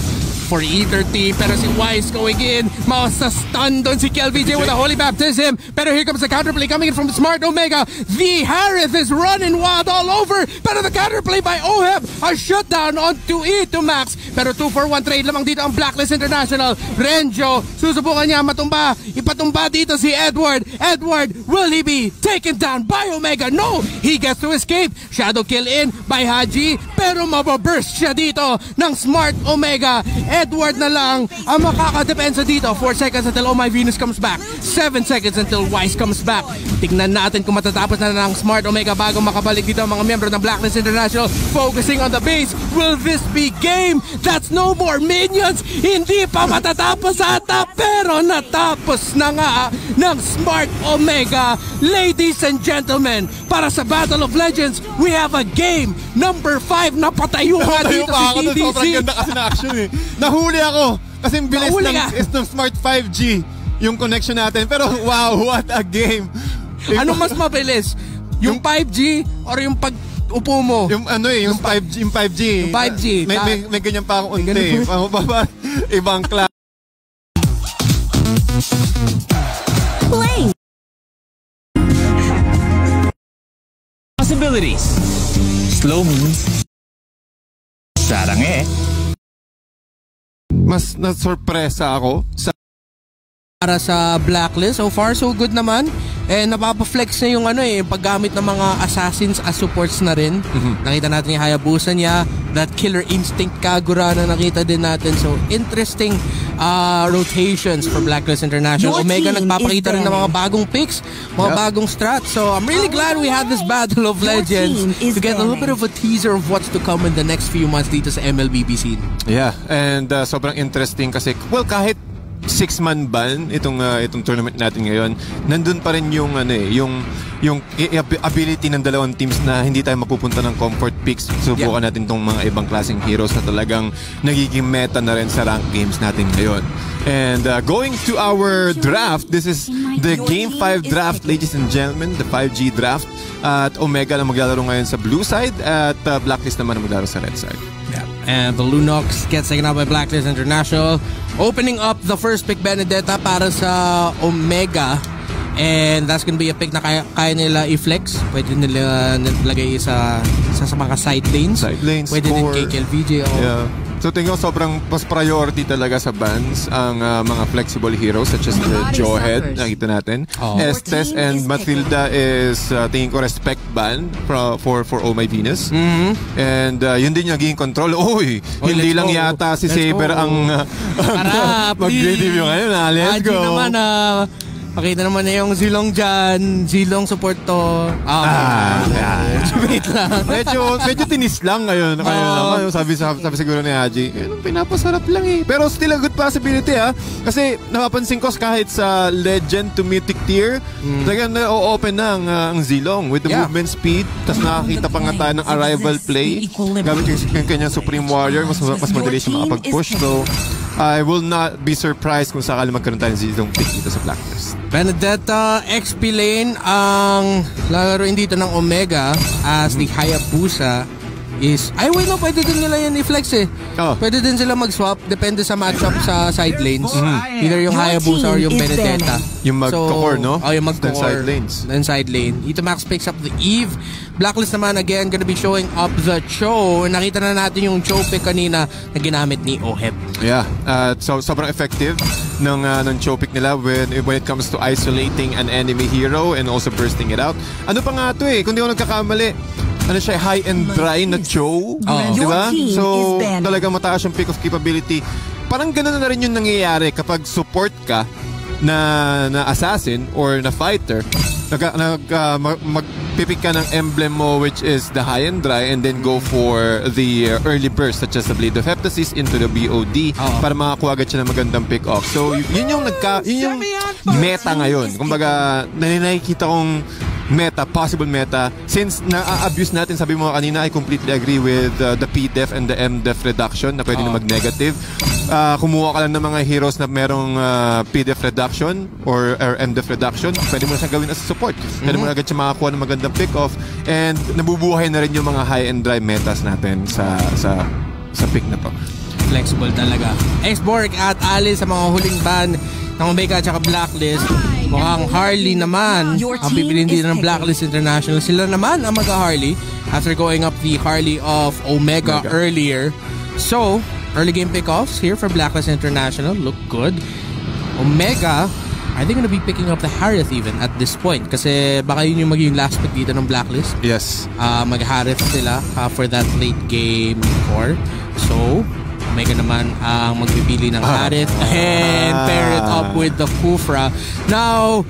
for either team. Pero si Wise going in, masa-stun doon si K L V J with a Holy Baptism. Pero here comes the counterplay coming in from Smart Omega. The Harith is running wild all over. Pero the counterplay by Oheb, a shutdown onto E to Max. Pero two for one trade lamang dito ang Blacklist International. Renjo, susubukan niya matumba. Ipatumba dito si Edward. Edward, will he be taken down by Omega? No! He gets to escape. Shadow kill in by Haji. Pero mababurst siya dito ng Smart Omega. Edward na lang ang makakadepensa dito. four seconds until Oh My Venus comes back. seven seconds until Wise comes back. Tignan natin kung matatapos na ng Smart Omega bago makabalik dito ang mga miyembro ng Blacklist International. Focusing on the base. Will this be game? That's no more minions. Hindi pa matatapos ata pero natapos na nga ng Smart Omega. Ladies and gentlemen, para sa Battle of Legends, we have a game number five. Napatayo nga dito si T D C. Sobrang ganda kasi na action eh. Nahuli ako kasi bilis Nahuli ng, is ng Smart five G yung connection natin. Pero wow, what a game. Ano mas mabilis? Yung five G or yung pag upo mo? Yung ano eh, yung five G. Yung five G. Yung five G. May, may, may ganyan pa akong unti. Ibang class. Play. Possibilities. Slow means sarang eh. Mas na-sorpresa ako sa para sa Blacklist. So far, so good naman. Eh, napapa-flex na yung ano eh, paggamit ng mga assassins as supports na rin. Mm-hmm. Nakita natin yung Hayabusa niya, that killer instinct Kagura na nakita din natin. So, interesting uh, rotations for Blacklist International. Your Omega nagpapakita rin ng mga banning. bagong picks, mga Yep. bagong strats. So, I'm really glad we had this Battle of Your Legends team is to get a little bit banning. of a teaser of what's to come in the next few months dito sa M L B B scene. Yeah, and uh, sobrang interesting kasi well kahit six-man ban itong uh, itong tournament natin ngayon, nandun pa rin yung ano eh, yung yung ability ng dalawang teams na hindi tayo mapupunta ng comfort picks. Subukan yeah. natin tong mga ibang klaseng heroes na talagang nagiging meta na rin sa rank games natin ngayon. And uh, going to our draft, this is the Game five draft, ladies and gentlemen, the five G draft. At Omega na maglalaro ngayon sa blue side at uh, Blacklist naman na maglalaro sa red side. Yeah. And the Lunox gets taken out by Blacklist International. Opening up the first pick, Benedetta, para sa Omega. And that's gonna be a pick na kaya, kaya nila i-flex. Pwede nila nilagay sa, sa, sa mga side lanes. Side lanes, Pwede din kay K L V J. Oh. Yeah. So tingnan ko sobrang mas priority talaga sa bans ang uh, mga flexible heroes such as the Jawhead, nakita natin. Oh. Estes and Matilda is uh, tingin ko respect ban for for, for Oh My Venus. Mm-hmm. And uh, yun din naging control. Oy, Oy, hindi lang go. yata si Let's Saber go. ang uh, mag-review ngayon. Ha? Let's Haji go. naman na uh, pakita naman na yung Zilong dyan. Zilong support to. Ah, Ah, yeah. wait lang. medyo, medyo tinis lang ngayon. Ngayon Oo. lang. Sabi, sabi, sabi siguro ni Haji, eh, nung pinapasarap lang eh. Pero still a good possibility ha. Kasi napapansin ko kahit sa legend to mythic tier, mm. talagang na-open na ang, uh, ang Zilong with the Yeah. movement speed. Tapos nakakita pa nga tayo ng arrival play. Gamit yung, yung kanyang Supreme Warrior, mas, mas madali siya makapag-push. So, I will not be surprised kung sakali magkaroon tayo ng Zilong pick dito sa Blacklist. Benedetta, X P lane ang lalaroin dito ng Omega as the Hayabusa is... Ay, wait no, pwede din nila yan i-flex eh. Oh. Pwede din sila mag-swap, depende sa matchup sa side lanes. Mm-hmm. Either yung Your Hayabusa or team yung is Benedetta. Yung mag-core, no? Oh, yung mag-core. Then side lanes. Then side lane. Ito Max picks up the Eve. Blacklist naman again gonna be showing up the Cho. Nakita na natin yung Cho pick kanina na ginamit ni Oheb. Yeah, uh, so sobrang effective ng uh, ng Cho pick nila when when it comes to isolating an enemy hero and also bursting it out. Ano pa nga to eh, kung di ako nagkakamali, ano siya, high and dry na Cho, Oh. di ba? Your team So is banned. talagang mataas yung pick of capability. Parang ganun na rin yung nangyayari kapag support ka na na assassin or na fighter. Nag, nag uh, mag, magpipick ka ng emblem mo which is the high and dry and then go for the uh, early burst such as the Blade of Heptasis into the B O D Oo. para makakuha agad siya ng magandang pick off. So y- yun yung nagka yun yung meta ngayon. Kumbaga nakikita kong meta, possible meta, since na-abuse natin, sabi mo kanina, I completely agree with uh, the P D E F and the M D E F reduction na pwede Oh. na mag-negative. Uh, kumuha ka lang ng mga heroes na merong uh, P D E F reduction or, or M D E F reduction, pwede mo na siyang gawin as support. Pwede mo na agad siya makakuha ng magandang pick-off and nabubuhay na rin yung mga high and dry metas natin sa sa sa pick na to. flexible talaga. X-Borg at Alice sa mga huling ban ng Omega at saka Blacklist. Mukhang Harley naman ang pipiliin dito ng Blacklist International. Sila naman ang mag-Harley after going up the Harley of Omega, Omega earlier. So, early game pickoffs here for Blacklist International. Look good. Omega, are they gonna be picking up the Harith even at this point? Kasi baka yun yung magiging last pick dito ng Blacklist. Yes. Uh, mag-Harith sila uh, for that late game core. So, Omega naman ang magpipili ng Harith ah. and pair it up with the Kufra. Now,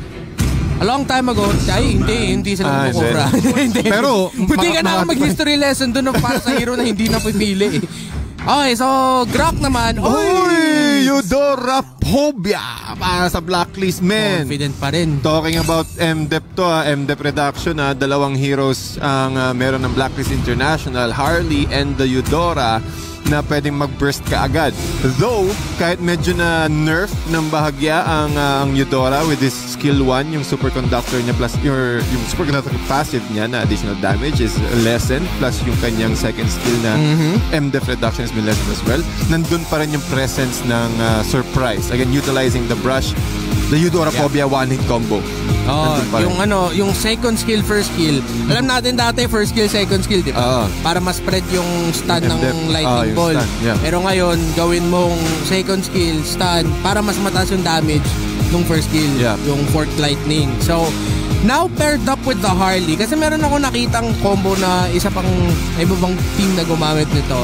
a long time ago, ay hindi, hindi sila ah, Kufra. Pero, hindi ka na mag-history lesson doon para sa hero na hindi na pipili. Okay, so Grok naman. Oy! Eudora Phobia para sa Blacklist, men. Confident pa rin. Talking about M D E P to, ah, M D E P Reduction, ah, dalawang heroes ang uh, meron ng Blacklist International, Harley and the Eudora, na pwedeng mag-burst ka agad. Though, kahit medyo na nerf ng bahagya ang, uh, ang Eudora with this skill one, yung superconductor niya plus your, yung superconductor passive niya na additional damage is lessened, plus yung kanyang second skill na mm-hmm. M D E P Reduction has been lessened as well. Nandun pa rin yung presence ng uh, surprise. Again, utilizing the brush, the Eudora yeah. Phobia one-hit combo. Oh, yung ano, yung second skill, first skill. Alam natin dati, first skill, second skill, di ba? Uh, Para mas spread yung stun ng lightning uh, ball. Stun, yeah. Pero ngayon, gawin mong second skill, stun, para mas mataas yung damage ng first skill, yeah. yung forked lightning. So, now paired up with the Harley, kasi meron ako nakitang combo na isa pang iba bang team na gumamit nito,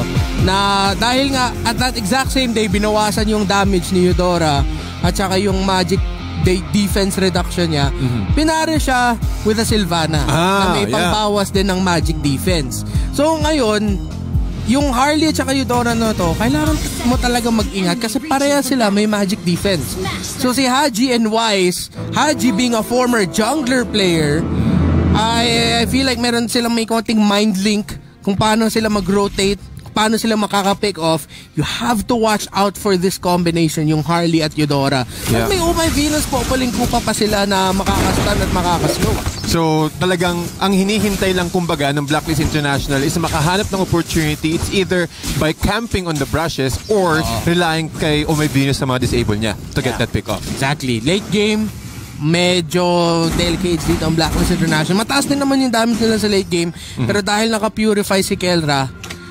na dahil nga at that exact same day, binawasan yung damage ni Eudora at saka yung magic de- defense reduction niya, mm-hmm. pinare siya with a Sylvana ah, na may pangbawas yeah. din ng magic defense. So ngayon, yung Harley at saka Eudora na to, kailangan mo talaga mag-ingat kasi pareha sila may magic defense. So si Haji and Wise, Haji being a former jungler player, I, I feel like meron silang may konting mind link kung paano sila mag-rotate, paano sila makaka-pick off. You have to watch out for this combination, yung Harley at Eudora. Yeah. At may Oh My Venus po, palingkupa pa sila na makakastan at makakaslow. So talagang ang hinihintay lang kumbaga ng Blacklist International is makahanap ng opportunity. It's either by camping on the brushes or uh, relying kay Oh My Venus sa mga disable niya to get yeah. that pick off. Exactly. Late game, medyo delicate dito ang Blacklist International. Mataas din naman yung damage nila sa late game. Mm-hmm. Pero dahil naka-purify si Kelra,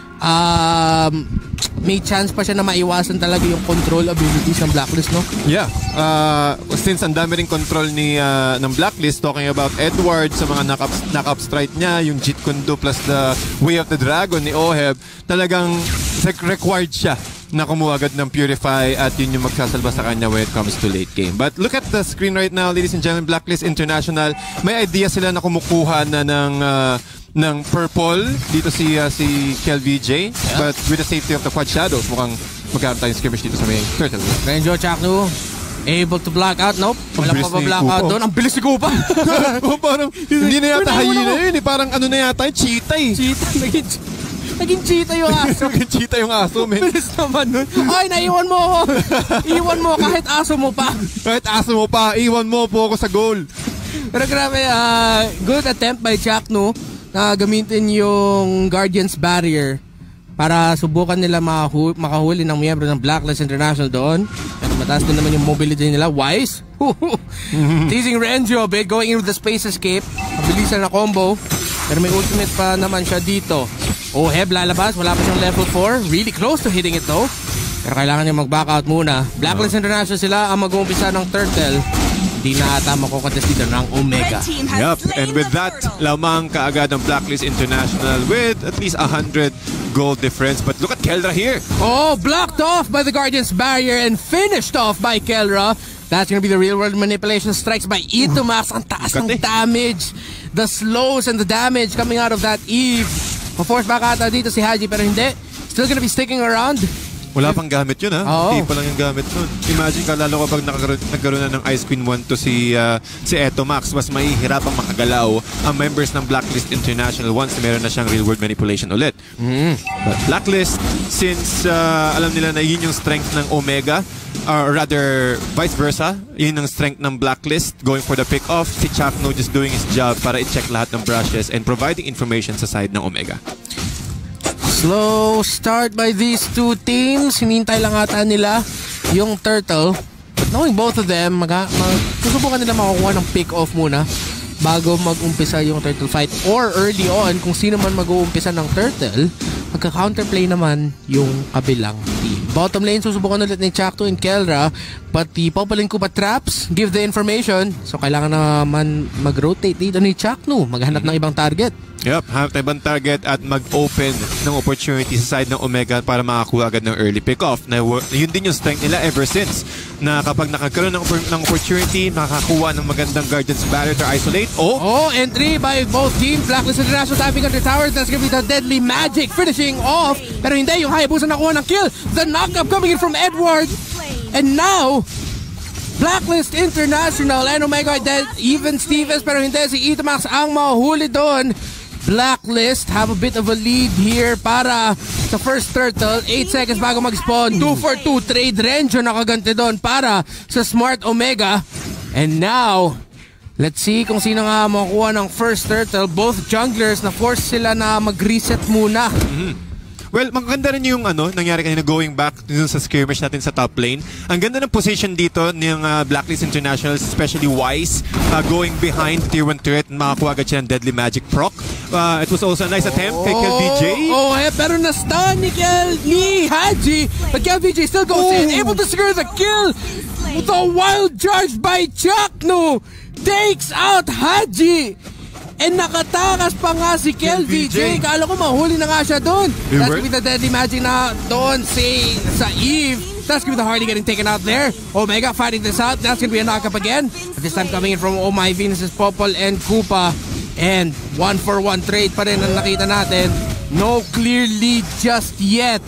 um, may chance pa siya na maiwasan talaga yung control abilities ng Blacklist, no? Yeah. Uh, since ang dami rin control ni uh, ng Blacklist, talking about Edward sa mga knock-up, knock-up strike niya, yung Jeet Kune Do plus the Way of the Dragon ni Oheb, talagang required siya na kumuha agad ng Purify at yun yung magsasalba sa kanya when it comes to late game. But look at the screen right now, ladies and gentlemen, Blacklist International, may idea sila na kumukuha na ng uh, ng purple dito si uh, si Kel V J, yeah. but with the safety of the Quad Shadows, mukhang magkaroon tayong skirmish dito sa may turtle. Renjo Chaknu able to block out. Nope, wala pa ba block out doon. Ang bilis ni Kupa. Parang hindi na yata hyena yun eh. Parang ano na yata, cheetah eh. Cheetah, naging naging cheetah yung aso. Naging cheetah yung aso, man. Bilis naman nun. Ay, naiwan mo ako. Iwan mo kahit aso mo pa. Kahit aso mo pa, iwan mo po ako sa goal. Pero grabe, uh, good attempt by Chaknu na gamitin yung Guardian's Barrier para subukan nila makahu- makahuli ng miyembro ng Blacklist International doon. Pero mataas din naman yung mobility nila. Wise. Mm-hmm. Teasing Renjo a bit, going in with the space escape. Mabilisan na combo. Pero may ultimate pa naman siya dito. Oheb lalabas. Wala pa siyang level four. Really close to hitting it though. Pero kailangan niya mag-back out muna. Blacklist International sila ang mag-uumpisa ng Turtle. Di na ata makukontes dito ng Omega. Yup, and with that, lamang kaagad ang Blacklist International with at least one hundred gold difference. But look at Kelra here. Oh, blocked off by the Guardian's Barrier and finished off by Kelra. That's gonna be the real-world manipulation strikes by Itomax. Ang taas ng damage. The slows and the damage coming out of that Eve. Ma-force back ata dito si Haji pero hindi. Still gonna be sticking around. Wala pang gamit yun, ha? Oh. Hindi pa lang yung gamit nun. Imagine ka, lalo kapag nagkaroon na ng Ice Queen one to si, uh, si Etomax, mas mahihirapang makagalaw ang members ng Blacklist International once meron na siyang real-world manipulation ulit. Mm. But Blacklist, since uh, alam nila na yun yung strength ng Omega, or rather, vice versa, yun ang strength ng Blacklist, going for the pick-off, si Chakno just doing his job para i-check lahat ng brushes and providing information sa side ng Omega. Slow start by these two teams. Hinintay lang ata nila yung turtle. But knowing both of them, mag, mag susubukan nila makakuha ng pick-off muna bago mag-umpisa yung turtle fight. Or early on, kung sino man mag-uumpisa ng turtle, magka-counterplay naman yung kabilang team. Bottom lane, susubukan ulit ni Chakto and Kelra. Pati Popolin Koopa Traps, give the information. So kailangan naman mag-rotate dito ni Chakno. Maghanap ng ibang target. Yep, hanap ng ibang target at mag-open ng opportunity sa side ng Omega para makakuha agad ng early pick-off. Na, yun din yung strength nila ever since. Na kapag nakagkaroon ng, ng opportunity, makakakuha ng magandang Guardian's Barrier to isolate. Oh, oh entry by both teams. Blacklist International tapping on the towers. That's gonna be the Deadly Magic finishing off. Pero hindi, yung Hayabusa nakuha ng kill. The knock-up coming in from Edward. And now, Blacklist International and Omega dead. Even Stevens, pero hindi. Si Itamax ang mahuli doon. Blacklist have a bit of a lead here para sa first turtle. eight seconds bago mag-spawn. two for two trade. Renjo nakaganti doon para sa Smart Omega. And now, let's see kung sino nga makukuha ng first turtle. Both junglers na force sila na mag-reset muna. Mm-hmm. Well, maganda rin yung ano, nangyari kanina going back dun sa skirmish natin sa top lane. Ang ganda ng position dito ng uh, Blacklist International, especially Wise, uh, going behind tier one turret and makakuha agad siya ng Deadly Magic proc. Uh, it was also a nice attempt kay Kel V J. Oh, eh, pero na-stun ni Kel, ni Haji. But Kel V J still goes oh. in, able to secure the kill. The wild charge by Chakno takes out Haji. And nakatakas pa nga si Kel V J. Kala ko mahuli na nga siya doon. That's gonna be the Deadly Magic na doon si, sa Eve. That's gonna be the Hardy getting taken out there. Omega fighting this out. That's gonna be a knock-up again. But this time coming in from Oh My Venus is Popol and Koopa. And one for one trade pa rin ang nakita natin. No clear lead just yet.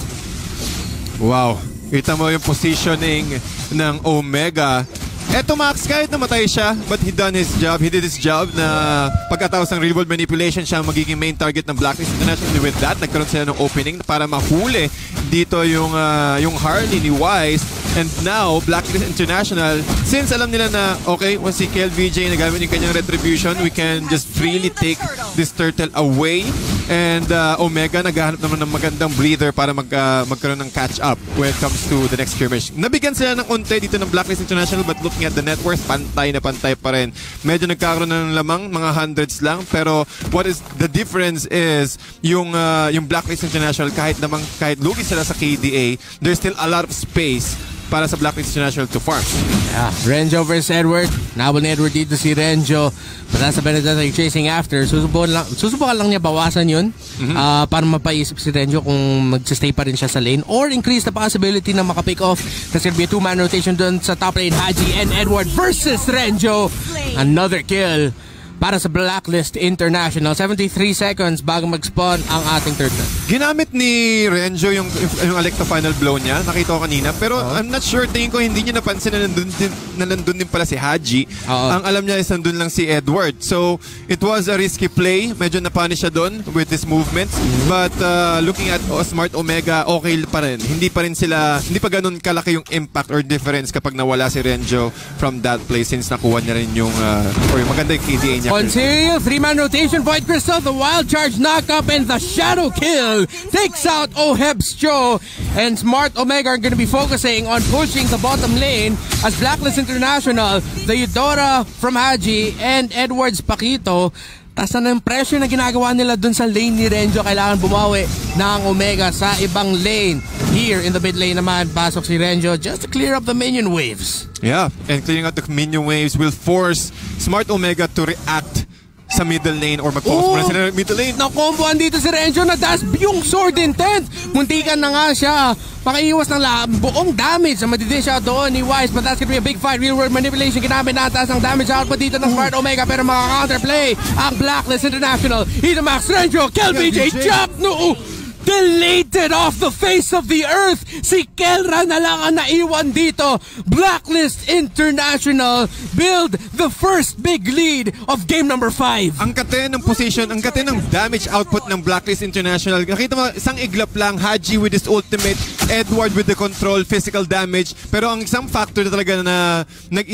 Wow. Kita mo yung positioning ng Omega. Eto Max, kahit namatay siya, but he done his job. He did his job na pagkatapos ng real world manipulation, siya magiging main target ng Blacklist International. With that, nagkaroon sila ng opening para mahuli dito yung, uh, yung Harley ni Wise. And now, Blacklist International, since alam nila na, okay, once si Kel V J nagamit yung kanyang retribution, we can just freely take this turtle away. And uh, Omega, naghahanap naman ng magandang breather para mag, uh, magkaroon ng catch-up when it comes to the next skirmish. Nabigyan sila ng unti dito ng Blacklist International, but looking at the net worth, pantay na pantay pa rin. Medyo nagkakaroon ng lamang, mga hundreds lang. Pero what is the difference is yung, uh, yung Blacklist International, kahit naman, kahit lugi sila sa K D A, there's still a lot of space para sa Blacklist International to farm. Yeah, Renjo versus Edward. Nabol ni Edward dito si Renjo. But nasa Benedetta yung chasing after. Susubukan lang, susubukan lang niya bawasan yun mm-hmm. uh, para mapaisip si Renjo kung mag-stay pa rin siya sa lane or increase the possibility na makapick off. That's gonna be a two-man rotation dun sa top lane. Haji and Edward versus Renjo. Another kill para sa Blacklist International. seventy-three seconds bago mag-spawn ang ating turtle. Ginamit ni Renjo yung, yung Alecto final blow niya. Nakita ko kanina. Pero uh-huh. I'm not sure. Tingin ko hindi niya napansin na nandun din, na nandun din pala si Haji. Uh-huh. Ang alam niya is nandun lang si Edward. So, it was a risky play. Medyo napunish siya doon with his movements. Mm-hmm. But uh, looking at oh, Smart Omega, okay pa rin. Hindi pa rin sila, hindi pa ganun kalaki yung impact or difference kapag nawala si Renjo from that play since nakuha niya rin yung, uh, or yung maganda yung K D A niya. Conceal, three-man rotation, Void Crystal, the wild charge knock-up, and the shadow kill takes out Ohebscho. And Smart Omega are going to be focusing on pushing the bottom lane as Blacklist International, the Eudora from Haji, and Edwards Paquito. Taas na ng pressure na ginagawa nila dun sa lane ni Renjo. Kailangan bumawi ng Omega sa ibang lane. Here in the mid lane naman, pasok si Renjo just to clear up the minion waves. Yeah, and clearing out the minion waves will force Smart Omega to react sa middle lane or mag-focus muna sila sa middle lane. Na-comboan dito si Renjo na das yung sword intent. Muntikan na nga siya. Pakaiwas ng la buong damage na madidish out doon ni Wise. But that's gonna be a big fight. Real world manipulation. Ginamit na taas ang damage output dito ng Smart Omega. Pero makaka-counterplay ang Blacklist International. Itamax, Renjo, Kel V J, Jump! No! Deleted off the face of the earth. Si Kelra na lang ang naiwan dito. Blacklist International build the first big lead of game number five. Ang kate ng position, ang kate ng damage output ng Blacklist International. Nakita mo, isang iglap lang, Haji with his ultimate, Edward with the control, physical damage. Pero ang isang factor na talaga na nag-iba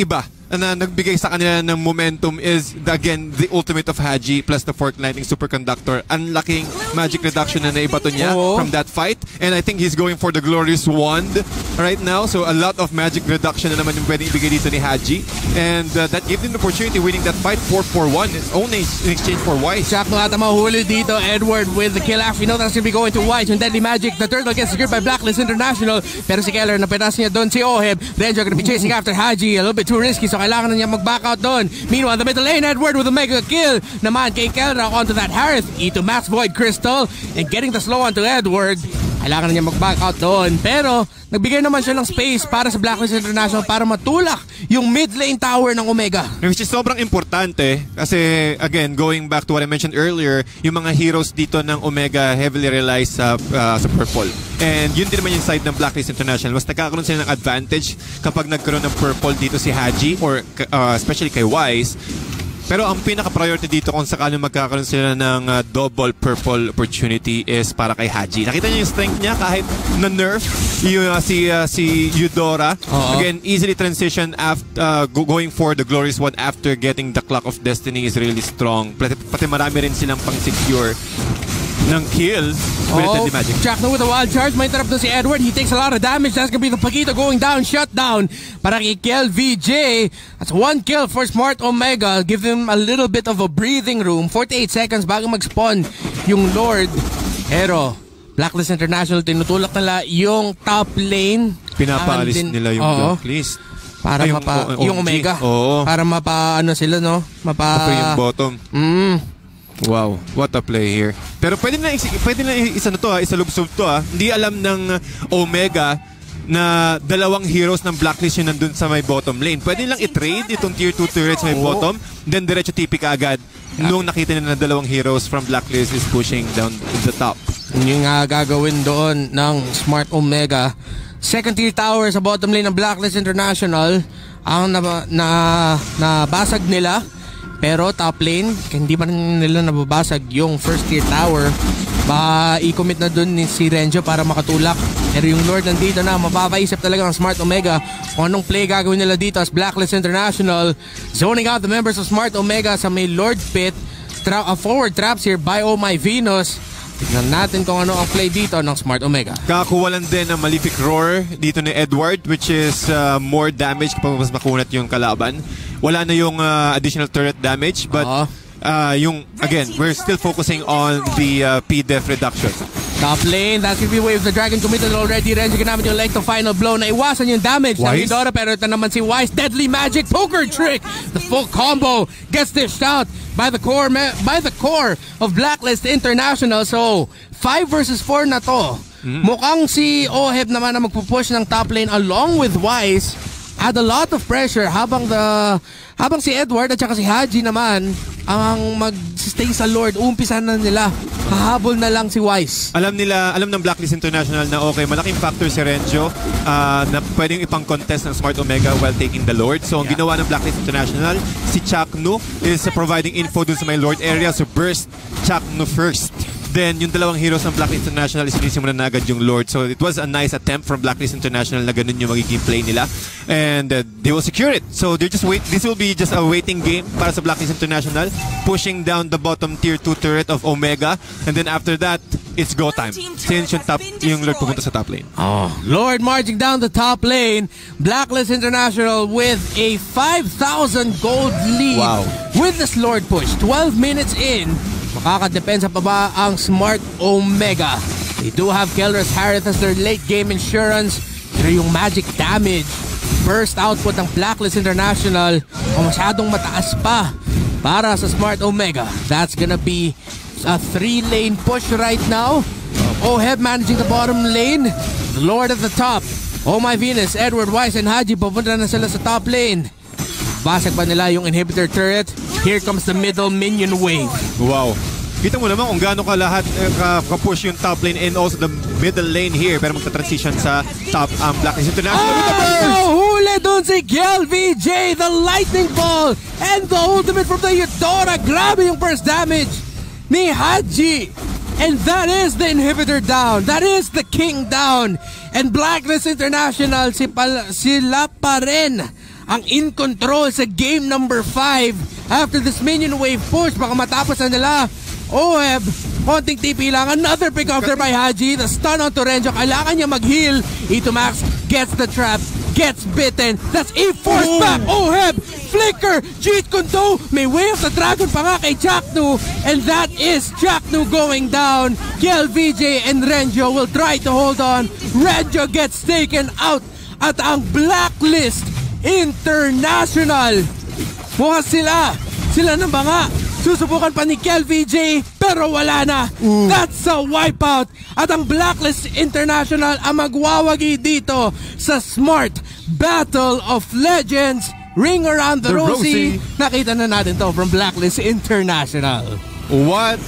na nagbigay sa kanila ng momentum is, the, again, the ultimate of Haji plus the Fork Lightning Superconductor. Ang laking magic reduction na naibato niya oh. from that fight. And I think he's going for the Glorious Wand right now. So a lot of magic reduction na naman yung pwedeng ibigay dito ni Haji. And uh, that gave him the opportunity winning that fight four four one. It's only in exchange for Wise. Jack Mata mahuli dito. Edward with the kill. Actually, no, that's going to be going to Wise. Yung Deadly Magic. The turtle gets secured by Blacklist International. Pero si Keller, napitas niya doon si Oheb. Renjo going to be chasing after Haji. A little bit too risky. So kailangan na niya mag-back out doon. Meanwhile, the middle lane, Edward with a mega kill. Naman kay Keller onto that Harith. E to Max Void Crystal. And getting the slow onto Edward. Kailangan na niya mag-back out doon. Pero, nagbigay naman siya ng space para sa Blacklist International para matulak yung mid lane tower ng Omega. Which is sobrang importante kasi, again, going back to what I mentioned earlier, yung mga heroes dito ng Omega heavily relies sa, uh, sa purple. And yun din naman yung side ng Blacklist International. Mas nagkakaroon sila ng advantage kapag nagkaroon ng purple dito si Haji or uh, especially kay Wise. Pero ang pinaka-priority dito kung sakaling magkakaroon sila ng uh, double purple opportunity is para kay Haji. Nakita niyo yung strength niya kahit na-nerf yung, uh, si, uh, si Eudora. Uh-huh. Again, easily transition after, uh, going for the Glorious One after getting the Clock of Destiny is really strong. Pati, pati marami rin silang pang-secure ng kills with oh, Deadly Magic. Jack na with a wild charge. May interrupt na si Edward. He takes a lot of damage. That's gonna be the Paquito going down. Shutdown para kay Kel V J. That's one kill for Smart Omega. Give him a little bit of a breathing room. forty-eight seconds bago mag-spawn yung Lord. Pero Blacklist International, tinutulak nila yung top lane. Pinapaalis din, nila yung oh, Blacklist. Para Ay, mapa, yung, yung Omega. Oo. Para mapa, ano sila, no? Mapa... yung bottom. Mm. Wow, what a play here. Pero pwede na, pwede na isa na to ha, isalubsob to ha. Hindi alam ng Omega na dalawang heroes ng Blacklist yun nandun sa may bottom lane. Pwede lang i-trade itong tier two turrets sa may oh. bottom, then diretso T P ka agad nung nakita nila na dalawang heroes from Blacklist is pushing down in the top. Yung nga gagawin doon ng Smart Omega. Second tier tower sa bottom lane ng Blacklist International ang na, na, nabasag nila. Pero top lane, hindi pa rin nila nababasag yung first tier tower. Ba i-commit na dun ni si Renjo para makatulak. Pero yung Lord nandito na, mapapaisip talaga ng Smart Omega kung anong play gagawin nila dito as Blacklist International. Zoning out the members of Smart Omega sa may Lord Pit. Tra uh, forward traps here by Oh My Venus. Tignan natin kung ano ang play dito ng Smart Omega. Kakakuha lang din ng Malefic Roar dito ni Edward, which is uh, more damage kapag mas makunat yung kalaban. Wala na yung uh, additional turret damage, but uh, uh, yung, again, we're still focusing on the uh, P-Def reduction. Top lane, that's gonna be Wave the Dragon committed already. Renzo ginamit yung length of final blow na iwasan yung damage ng Eudora, pero ito naman si Wise. Deadly Magic Poker Trick. The full combo gets dished out by the core by the core of Blacklist International. So, five versus four na to. Mm-hmm. Mukhang si Oheb naman na magpupush ng top lane along with Wise. Add a lot of pressure habang the habang si Edward at saka si Haji naman ang mag-stay sa Lord. Umpisan na nila. Hahabol na lang si Wise. Alam nila, alam ng Blacklist International na okay, malaking factor si Renjo uh, na pwedeng ipang-contest ng Smart Omega while taking the Lord. So, ang yeah. ginawa ng Blacklist International, si Chaknu is uh, providing info dun sa may Lord area. So, burst Chaknu first. Then, yung dalawang heroes ng Blacklist International is sinisimulan na agad yung Lord. So, it was a nice attempt from Blacklist International na ganun yung magiging play nila. And uh, they will secure it. So, they're just wait. This will be just a waiting game para sa Blacklist International. Pushing down the bottom tier two turret of Omega. And then after that, it's go time. Since yung, top, yung Lord pupunta sa top lane. Oh, Lord marching down the top lane. Blacklist International with a five thousand gold lead. Wow. With this Lord push. twelve minutes in. Makakadepensa pa ba ang Smart Omega? They do have Keller's Harith as their late game insurance. Pero yung magic damage, burst output ng Blacklist International o masyadong mataas pa para sa Smart Omega. That's gonna be a three lane push right now. Oheb managing the bottom lane. The Lord at the top. Oh My Venus, Edward, Wise, and Haji papunta na sila sa top lane. Basag pa nila yung inhibitor turret. Here comes the middle minion wave. Wow. Kita mo naman kung gaano ka lahat uh, ka-push yung top lane and also the middle lane here. Pero magta-transition sa top ang um, Blacklist International. Oh! Huli dun si Kel V J! The lightning ball! And the ultimate from the Eudora! Grabe yung first damage ni Haji! And that is the inhibitor down. That is the king down. And Blacklist International, si pal sila pa rin ang in control sa game number five. After this minion wave push, baka matapos na nila. Oheb, konting T P lang. Another pick off there by Haji. The stun onto Renjo. Kailangan niya mag-heal. E two Max gets the trap. Gets bitten. That's a force back. Oheb, flicker. Jeet Kundo. May way of the dragon pa nga kay Jacknu. And that is Jacknu going down. Kel V J and Renjo will try to hold on. Renjo gets taken out. At ang Blacklist International. Mukha sila. Sila na ba nga? Susubukan pa ni Kel V J pero wala na. Ooh. That's a wipeout. At ang Blacklist International ang magwawagi dito sa Smart Battle of Legends. Ring around the, the Rosie. Rosie. Nakita na natin to from Blacklist International. What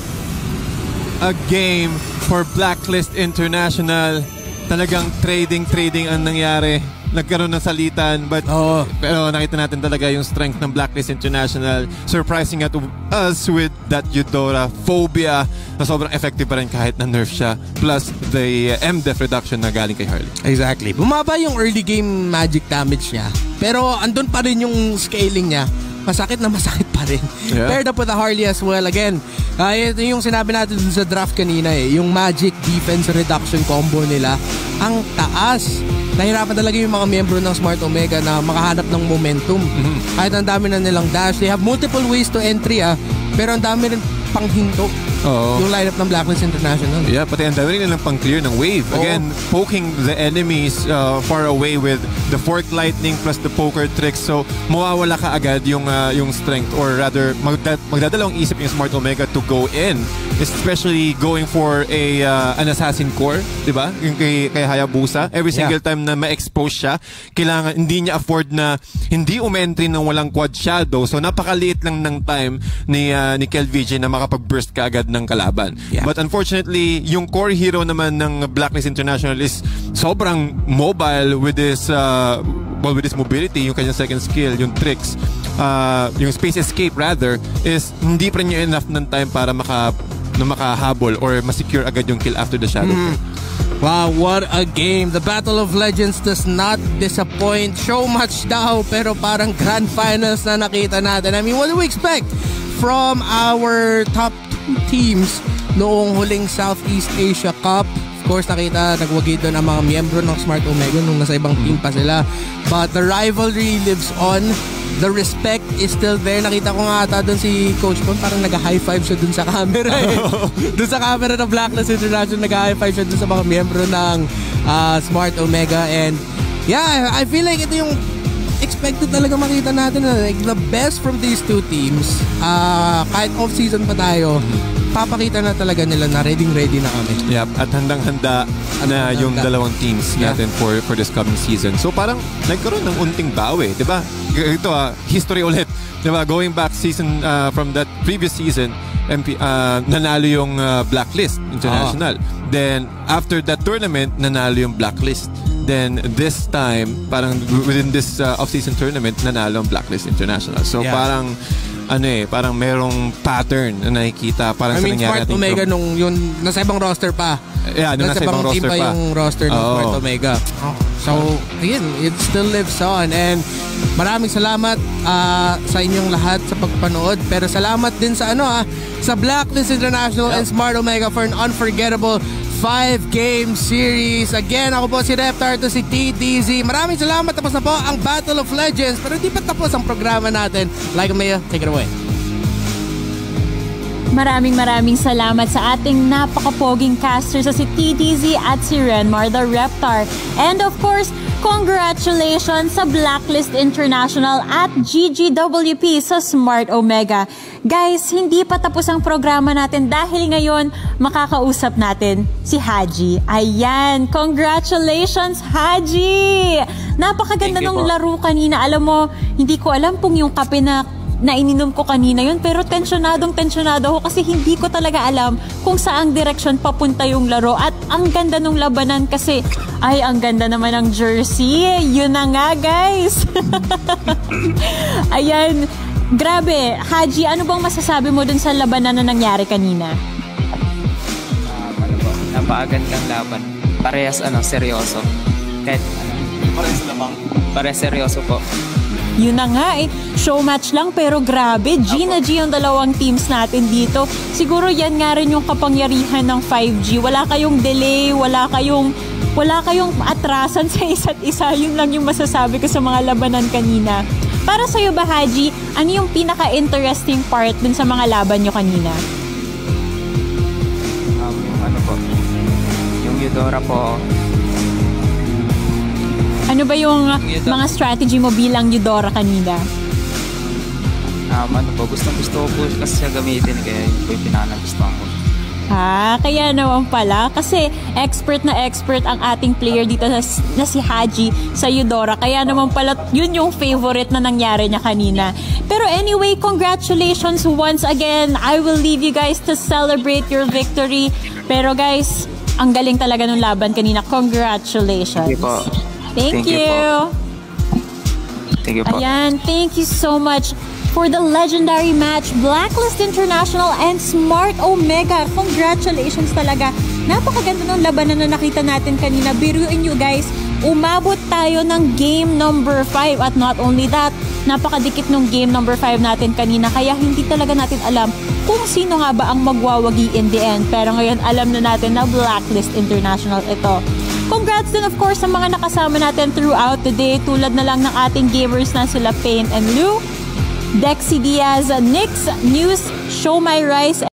a game for Blacklist International. Talagang trading-trading ang nangyari. Nagkaroon ng salitan, but oh. pero nakita natin talaga yung strength ng Blacklist International, surprising at us with that Eudora phobia na sobrang effective pa rin kahit na nerf siya, plus the uh, M-Def reduction na galing kay Harley. Exactly. Bumaba yung early game magic damage niya, pero andun pa rin yung scaling niya. Masakit na masakit pa rin. Yeah. Paired up with the Harley as well. Again, uh, ito yung sinabi natin dun sa draft kanina eh. Yung magic defense reduction combo nila, ang taas. Nahirapan talaga yung mga miyembro ng Smart Omega na makahanap ng momentum. Mm-hmm. Kahit ang dami na nilang dash. They have multiple ways to entry ah. Pero ang dami rin panghinto. Oo. Yung lineup ng Blacklist International. Yeah, pati ang dami rin nilang pang-clear ng wave. Oo. Again, poking the enemies uh, far away with the fork lightning plus the poker tricks. So, mawawala ka agad yung uh, yung strength, or rather, magda magdadalawang isip yung Smart Omega to go in. Especially going for a uh, an assassin core, di ba? Yung kay, kay Hayabusa. Every single yeah. time na ma-expose siya, kailangan, hindi niya afford na hindi umentry ng walang quad shadow. So, napakaliit lang ng time ni, uh, ni Kel V J na makapag-burst ka agad ng kalaban. Yeah. But unfortunately, yung core hero naman ng Blacklist International is sobrang mobile with this uh, well, with this mobility, yung kanyang second skill, yung tricks, uh, yung space escape rather, is hindi pa niya enough ng time para maka na makahabol or masecure agad yung kill after the shadow. Mm. Wow, what a game. The Battle of Legends does not disappoint. So much daw, pero parang grand finals na nakita natin. I mean, what do we expect from our top two teams noong huling Southeast Asia Cup? Of course, nakita, nagwagi doon ang mga miyembro ng Smart Omega nung nasa ibang team pa sila. But the rivalry lives on. The respect is still there. Nakita ko nga ata doon si Coach Con, parang nag-high five siya doon sa camera eh. Doon sa camera ng Blacklist International, nag-high five siya doon sa mga miyembro ng uh, Smart Omega. And yeah, I feel like ito yung expected talaga makita natin na like, the best from these two teams. Uh, kahit off-season pa tayo, papakita na talaga nila na ready-ready na kami. Yep, at handang-handa na yung dalawang teams natin yeah. for for this coming season. So parang nagkaroon ng unting bawi, 'di ba? Ito ah, history ulit, 'di ba? Going back season uh, from that previous season, M P uh, nanalo yung uh, Blacklist International. Oh. Then after that tournament, nanalo yung Blacklist. Then this time, parang within this uh, off-season tournament, nanalo ang Blacklist International. So yeah. parang ano eh, parang merong pattern na nakikita parang I mean, sa nangyari Smart Omega nung yun, nasa ibang roster pa. Yeah, nung nasa, nasa ibang, ibang roster pa. yung roster ng oh. Smart Omega. Oh. So, again, it still lives on. And maraming salamat uh, sa inyong lahat sa pagpanood. Pero salamat din sa ano ah, sa Blacklist International yeah. and Smart Omega for an unforgettable five-game series. Again, ako po si Reptar, to si T D Z. Maraming salamat. Tapos na po ang Battle of Legends. Pero di pa tapos ang programa natin. Like Maya, take it away. Maraming maraming salamat sa ating napakapoging caster sa si T D Z at si Renmar the Reptar. And of course, congratulations sa Blacklist International at G G W P sa Smart Omega. Guys, hindi pa tapos ang programa natin dahil ngayon makakausap natin si Haji. Ayan, congratulations Haji! Napakaganda ng laro kanina. Alam mo, hindi ko alam kung yung kape na na ininom ko kanina yun, pero tensyonadong tensyonado ako kasi hindi ko talaga alam kung saang direksyon papunta yung laro. At ang ganda ng labanan kasi, ay, ang ganda naman ng jersey. Yun na nga, guys. Ayan, grabe. Haji, ano bang masasabi mo dun sa labanan na nangyari kanina? Uh, ano po, napakagandang laban. Parehas, ano, seryoso. Kahit, ano, parehas lamang. Parehas seryoso po. Yun na nga eh, show match lang pero grabe, G na G yung dalawang teams natin dito. Siguro yan nga rin yung kapangyarihan ng five G. Wala kayong delay, wala kayong wala kayong atrasan sa isa't isa. Yun lang yung masasabi ko sa mga labanan kanina. Para sa'yo ba, Haji, ano yung pinaka-interesting part dun sa mga laban nyo kanina? Um, yung ano po, yung Eudora po. Ano ba yung mga strategy mo bilang Eudora kanina? Um, ano po, gustong gusto ko po kasi siya gamitin, kaya yun po yung pinaka-nagustuhan ko. Ha, kaya naman pala. Kasi expert na expert ang ating player dito na, na si Haji sa Eudora. Kaya naman pala yun yung favorite na nangyari niya kanina. Pero anyway, congratulations once again. I will leave you guys to celebrate your victory. Pero guys, ang galing talaga ng laban kanina. Congratulations. Thank you po. Thank, Thank you you. po. Thank you po. Ayan, thank you so much for the legendary match, Blacklist International and Smart Omega. Congratulations talaga. Napakaganda ng labanan na nakita natin kanina. Biruin you guys, umabot tayo ng game number five. At not only that, napakadikit ng game number five natin kanina. Kaya hindi talaga natin alam kung sino nga ba ang magwawagi in the end. Pero ngayon alam na natin na Blacklist International ito. Congrats din of course sa mga nakasama natin throughout the day. Tulad na lang ng ating gamers na sila Pain and Lou, Dexy Diaz, Nix, News, Show My Rice,